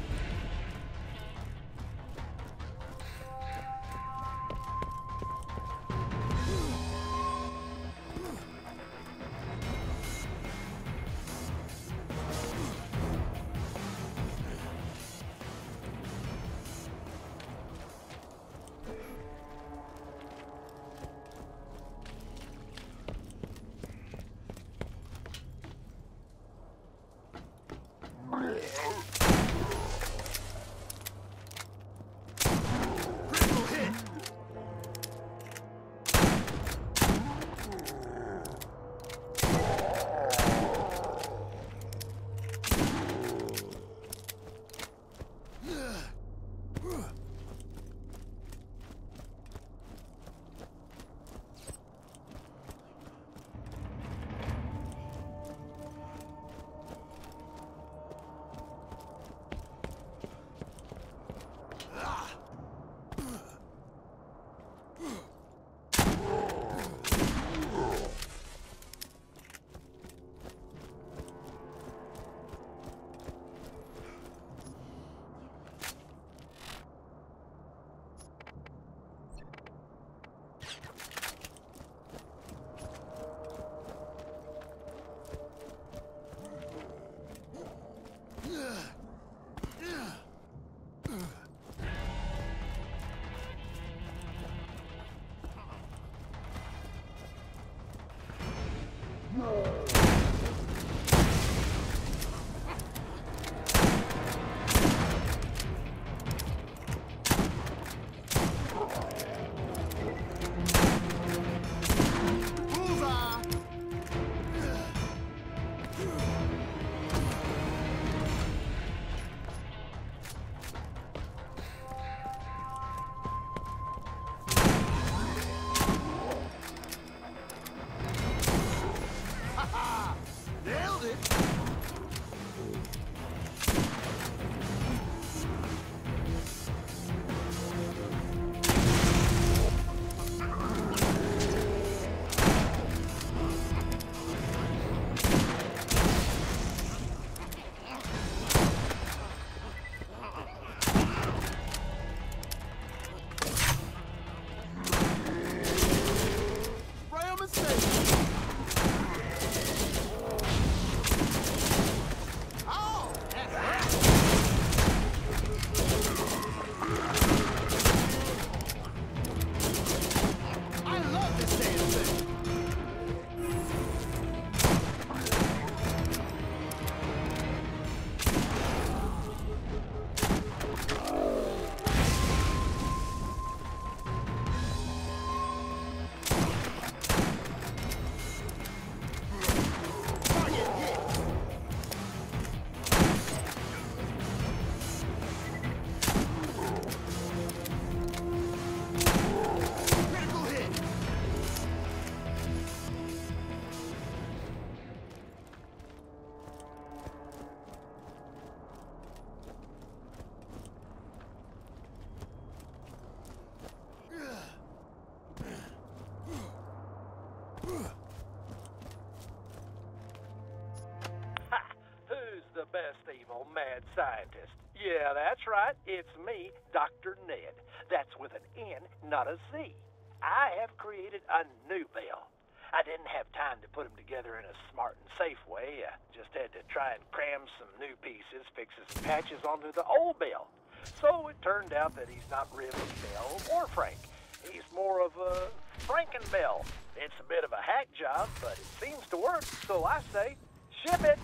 Speaker 11: evil mad scientist. Yeah, that's right. It's me, Doctor Ned. That's with an N, not a Z. I have created a new bell. I didn't have time to put them together in a smart and safe way. I just had to try and cram some new pieces, fixes and patches onto the old bell. So it turned out that he's not really Bell or Frank. He's more of a Frankenbell. It's a bit of a hack job, but it seems to work, so I say, ship it!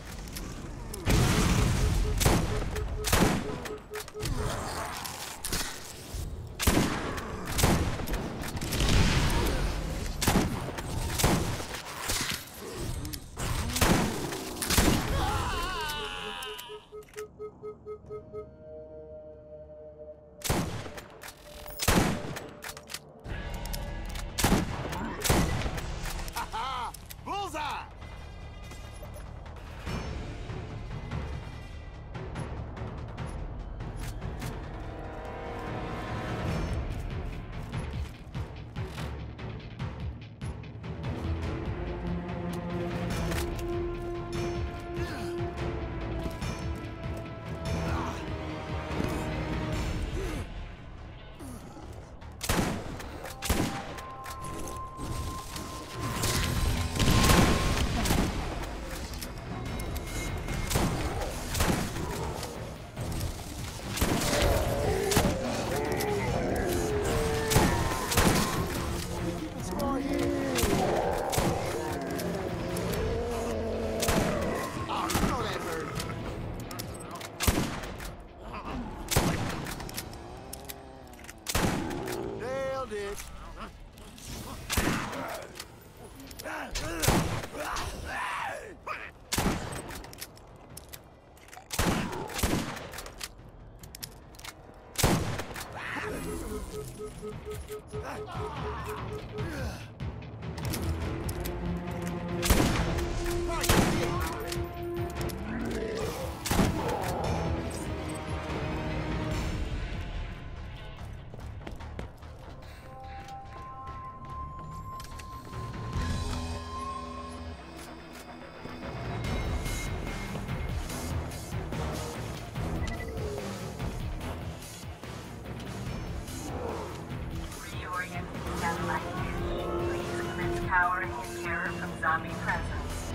Speaker 1: Bullseye!
Speaker 3: Cowering in terror from zombie presence.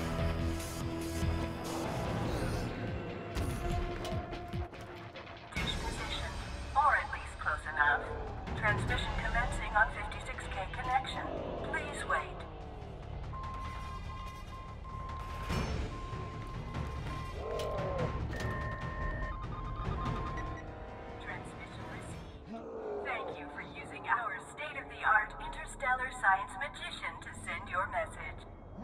Speaker 3: Dish position, or at least close enough. Transmission commencing on fifty-six K connection. Please wait. Transmission received. Thank you for using our state-of-the-art interstellar science magician to send your message.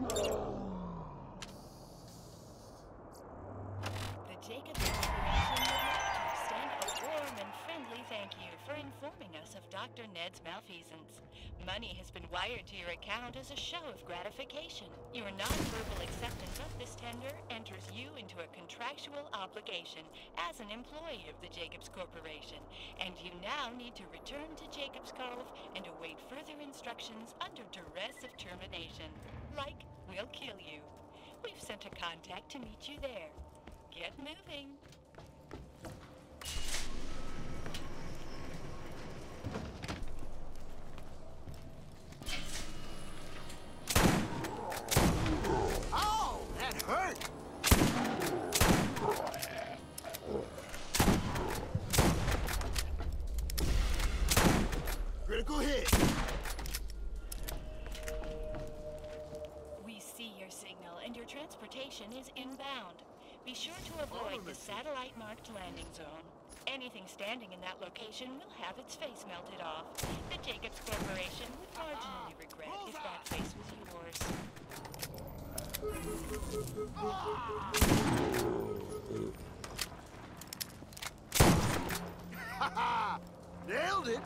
Speaker 12: The Jacobs Corporation would like to extend a warm and friendly thank you for informing us of Doctor Ned's malfeasance. Money has been wired to your account as a show of gratification. Your non-verbal acceptance of this tender enters you into a contractual obligation as an employee of the Jacobs Corporation, and you now need to return to Jacobs Cove and await further instructions under duress of termination. Like, we'll kill you. We've sent a contact to meet you there. Get moving.
Speaker 1: Oh, that hurt! Critical hit.
Speaker 12: We see your signal, and your transportation is inbound. Be sure to avoid the satellite-marked landing zone. Anything standing in that location will have its face melted off. The Jacobs Corporation would marginally regret if that face was yours.
Speaker 1: Ha ha! Nailed it!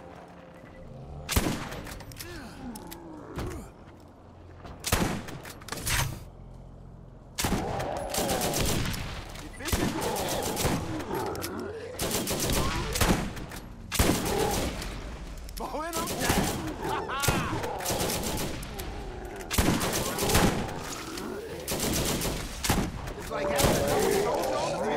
Speaker 1: Mowing them down! Ha ha! It's like having a soldier on the field.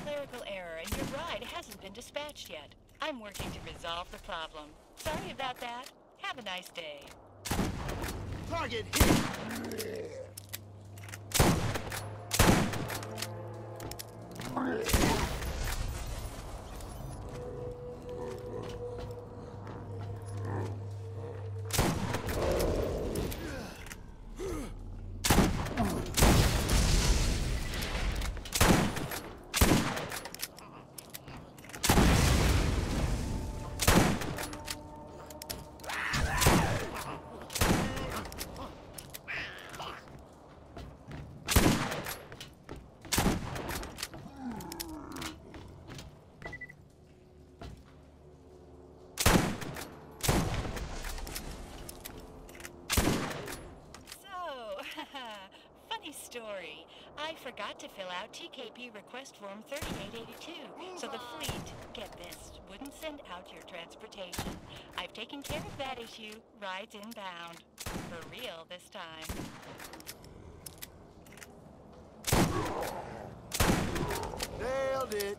Speaker 12: clerical error and your ride hasn't been dispatched yet. I'm working to resolve the problem. Sorry about that. Have a nice day.
Speaker 1: Target hit!
Speaker 12: Funny story. I forgot to fill out T K P request form thirty-eight eighty-two, so the fleet, get this, wouldn't send out your transportation. I've taken care of that issue. Rides inbound. For real this time.
Speaker 1: Nailed it.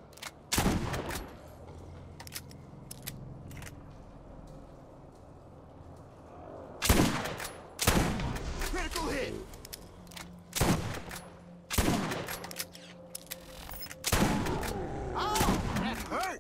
Speaker 1: Critical hit. Oh, that hurt.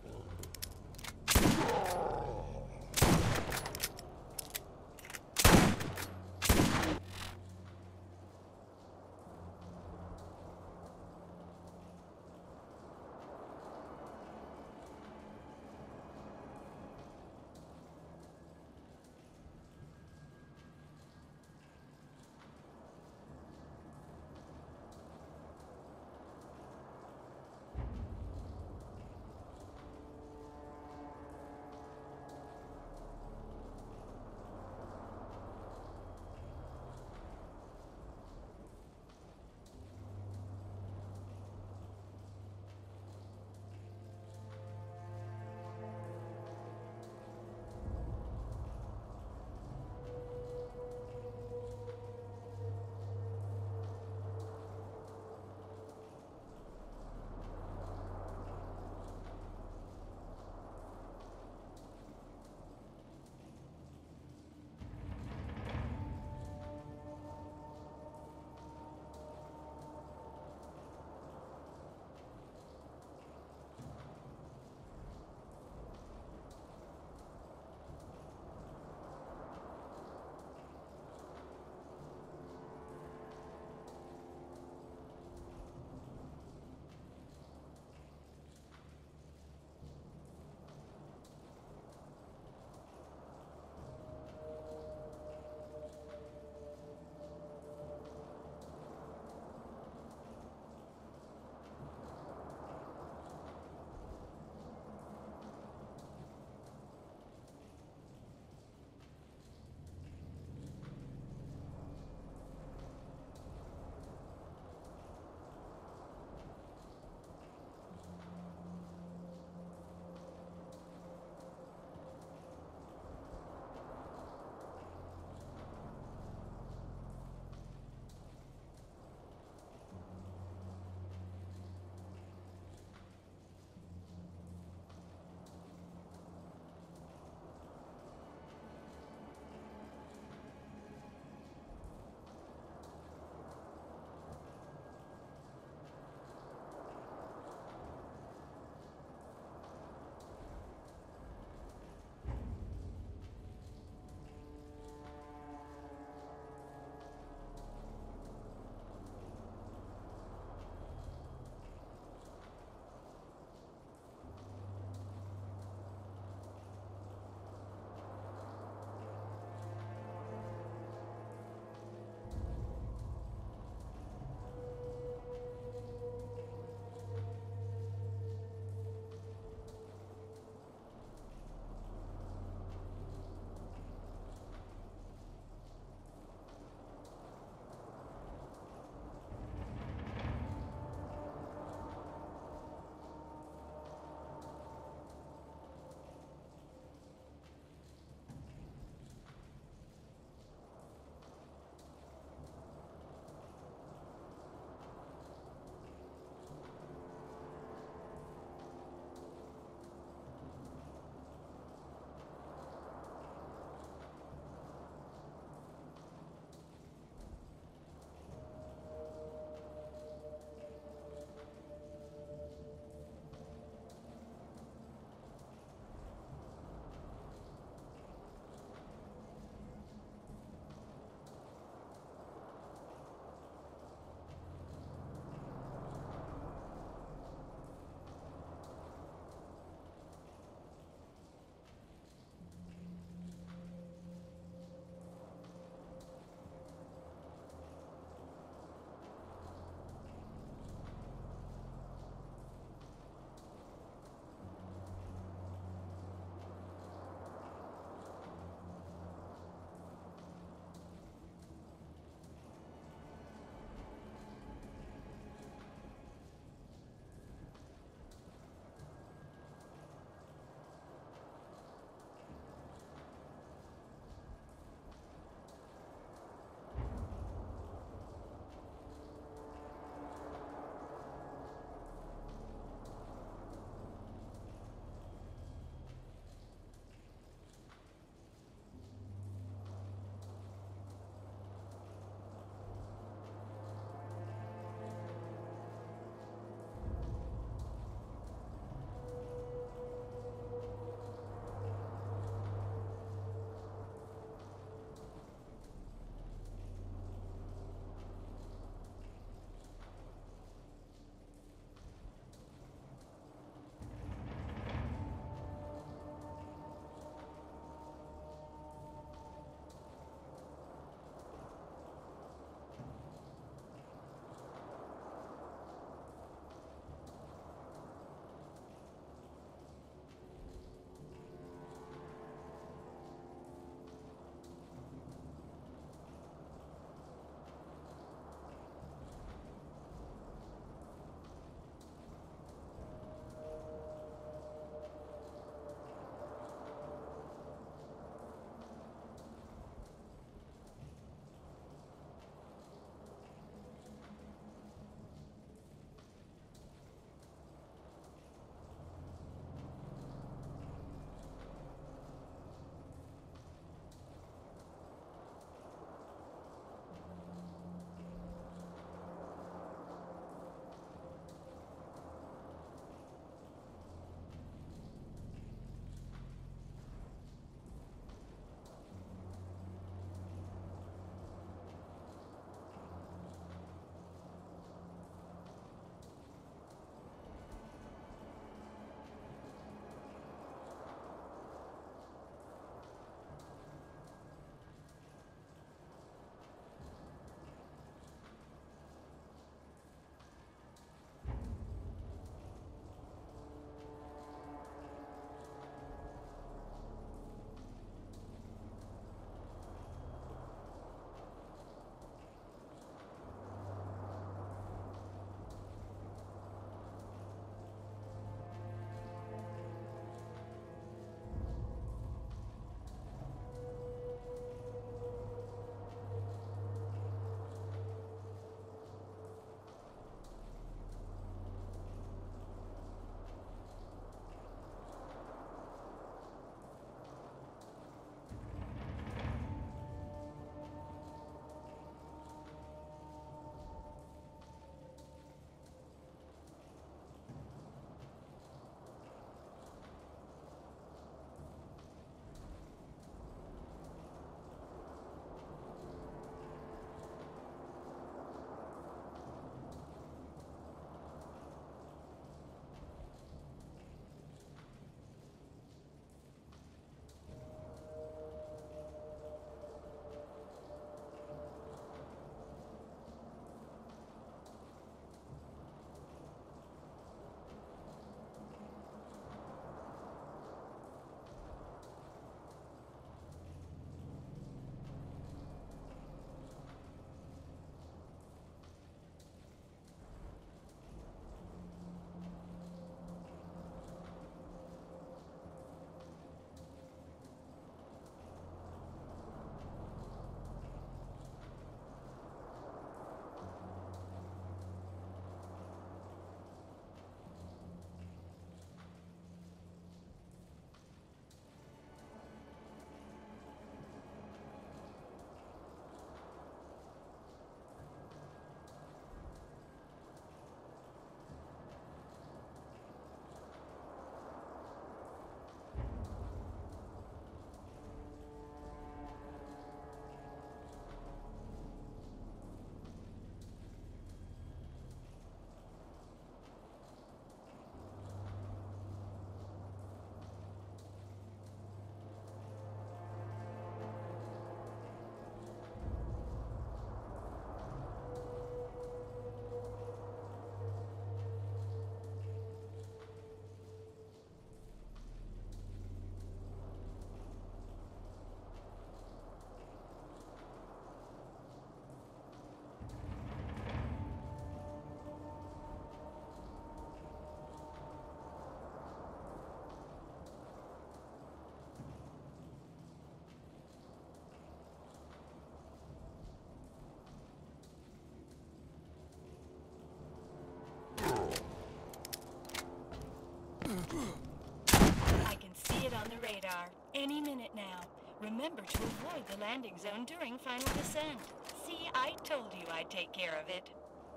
Speaker 12: I can see it on the radar. Any minute now. Remember to avoid the landing zone during final descent. See, I told you I'd take care of it.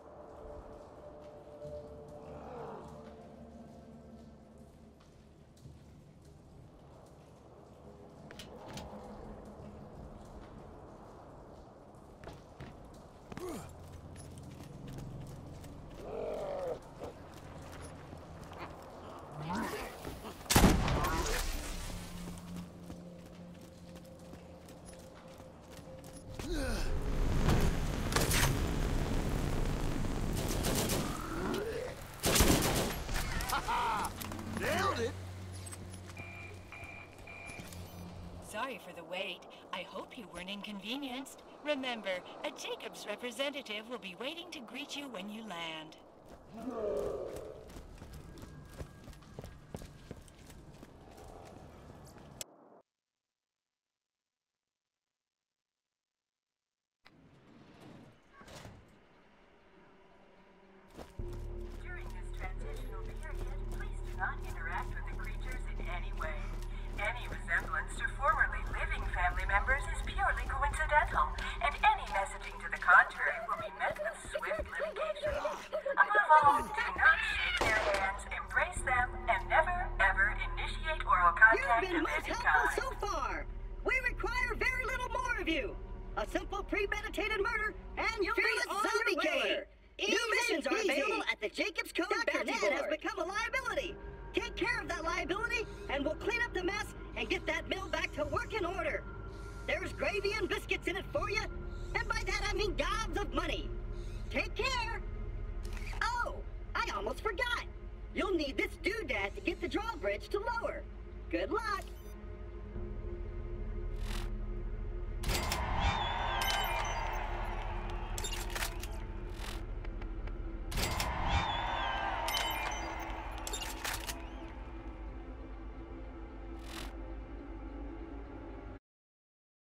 Speaker 1: Nailed it!
Speaker 12: Sorry for the wait. I hope you weren't inconvenienced. Remember, a Jacobs representative will be waiting to greet you when you land.
Speaker 3: During this transitional period, please do not interact with the creatures in any way. Any resemblance to formerly living family members is purely coincidental, and any messaging to the contrary will be met with swift litigation. Above all, do not shake their hands, embrace them, and never, ever initiate oral contact
Speaker 2: You've been
Speaker 3: of
Speaker 2: most
Speaker 3: any
Speaker 2: helpful
Speaker 3: kind.
Speaker 2: so far. We require very little more of you. A simple premeditated murder, and you'll be
Speaker 13: Fearless
Speaker 2: on
Speaker 13: zombie
Speaker 2: your way.
Speaker 13: killer.
Speaker 2: New missions are
Speaker 13: Easy
Speaker 2: available
Speaker 13: peasy.
Speaker 2: at the Jacobs Code
Speaker 13: Doctor
Speaker 2: bounty
Speaker 13: Ned
Speaker 2: board.
Speaker 13: has
Speaker 2: has become a liability. Take care of that liability, and we'll clean up the mess and get that mill back to work in order. There's gravy and biscuits in it for you, and by that I mean gobs of money. Take care. Oh, I almost forgot. You'll need this doodad to get the drawbridge to lower. Good luck.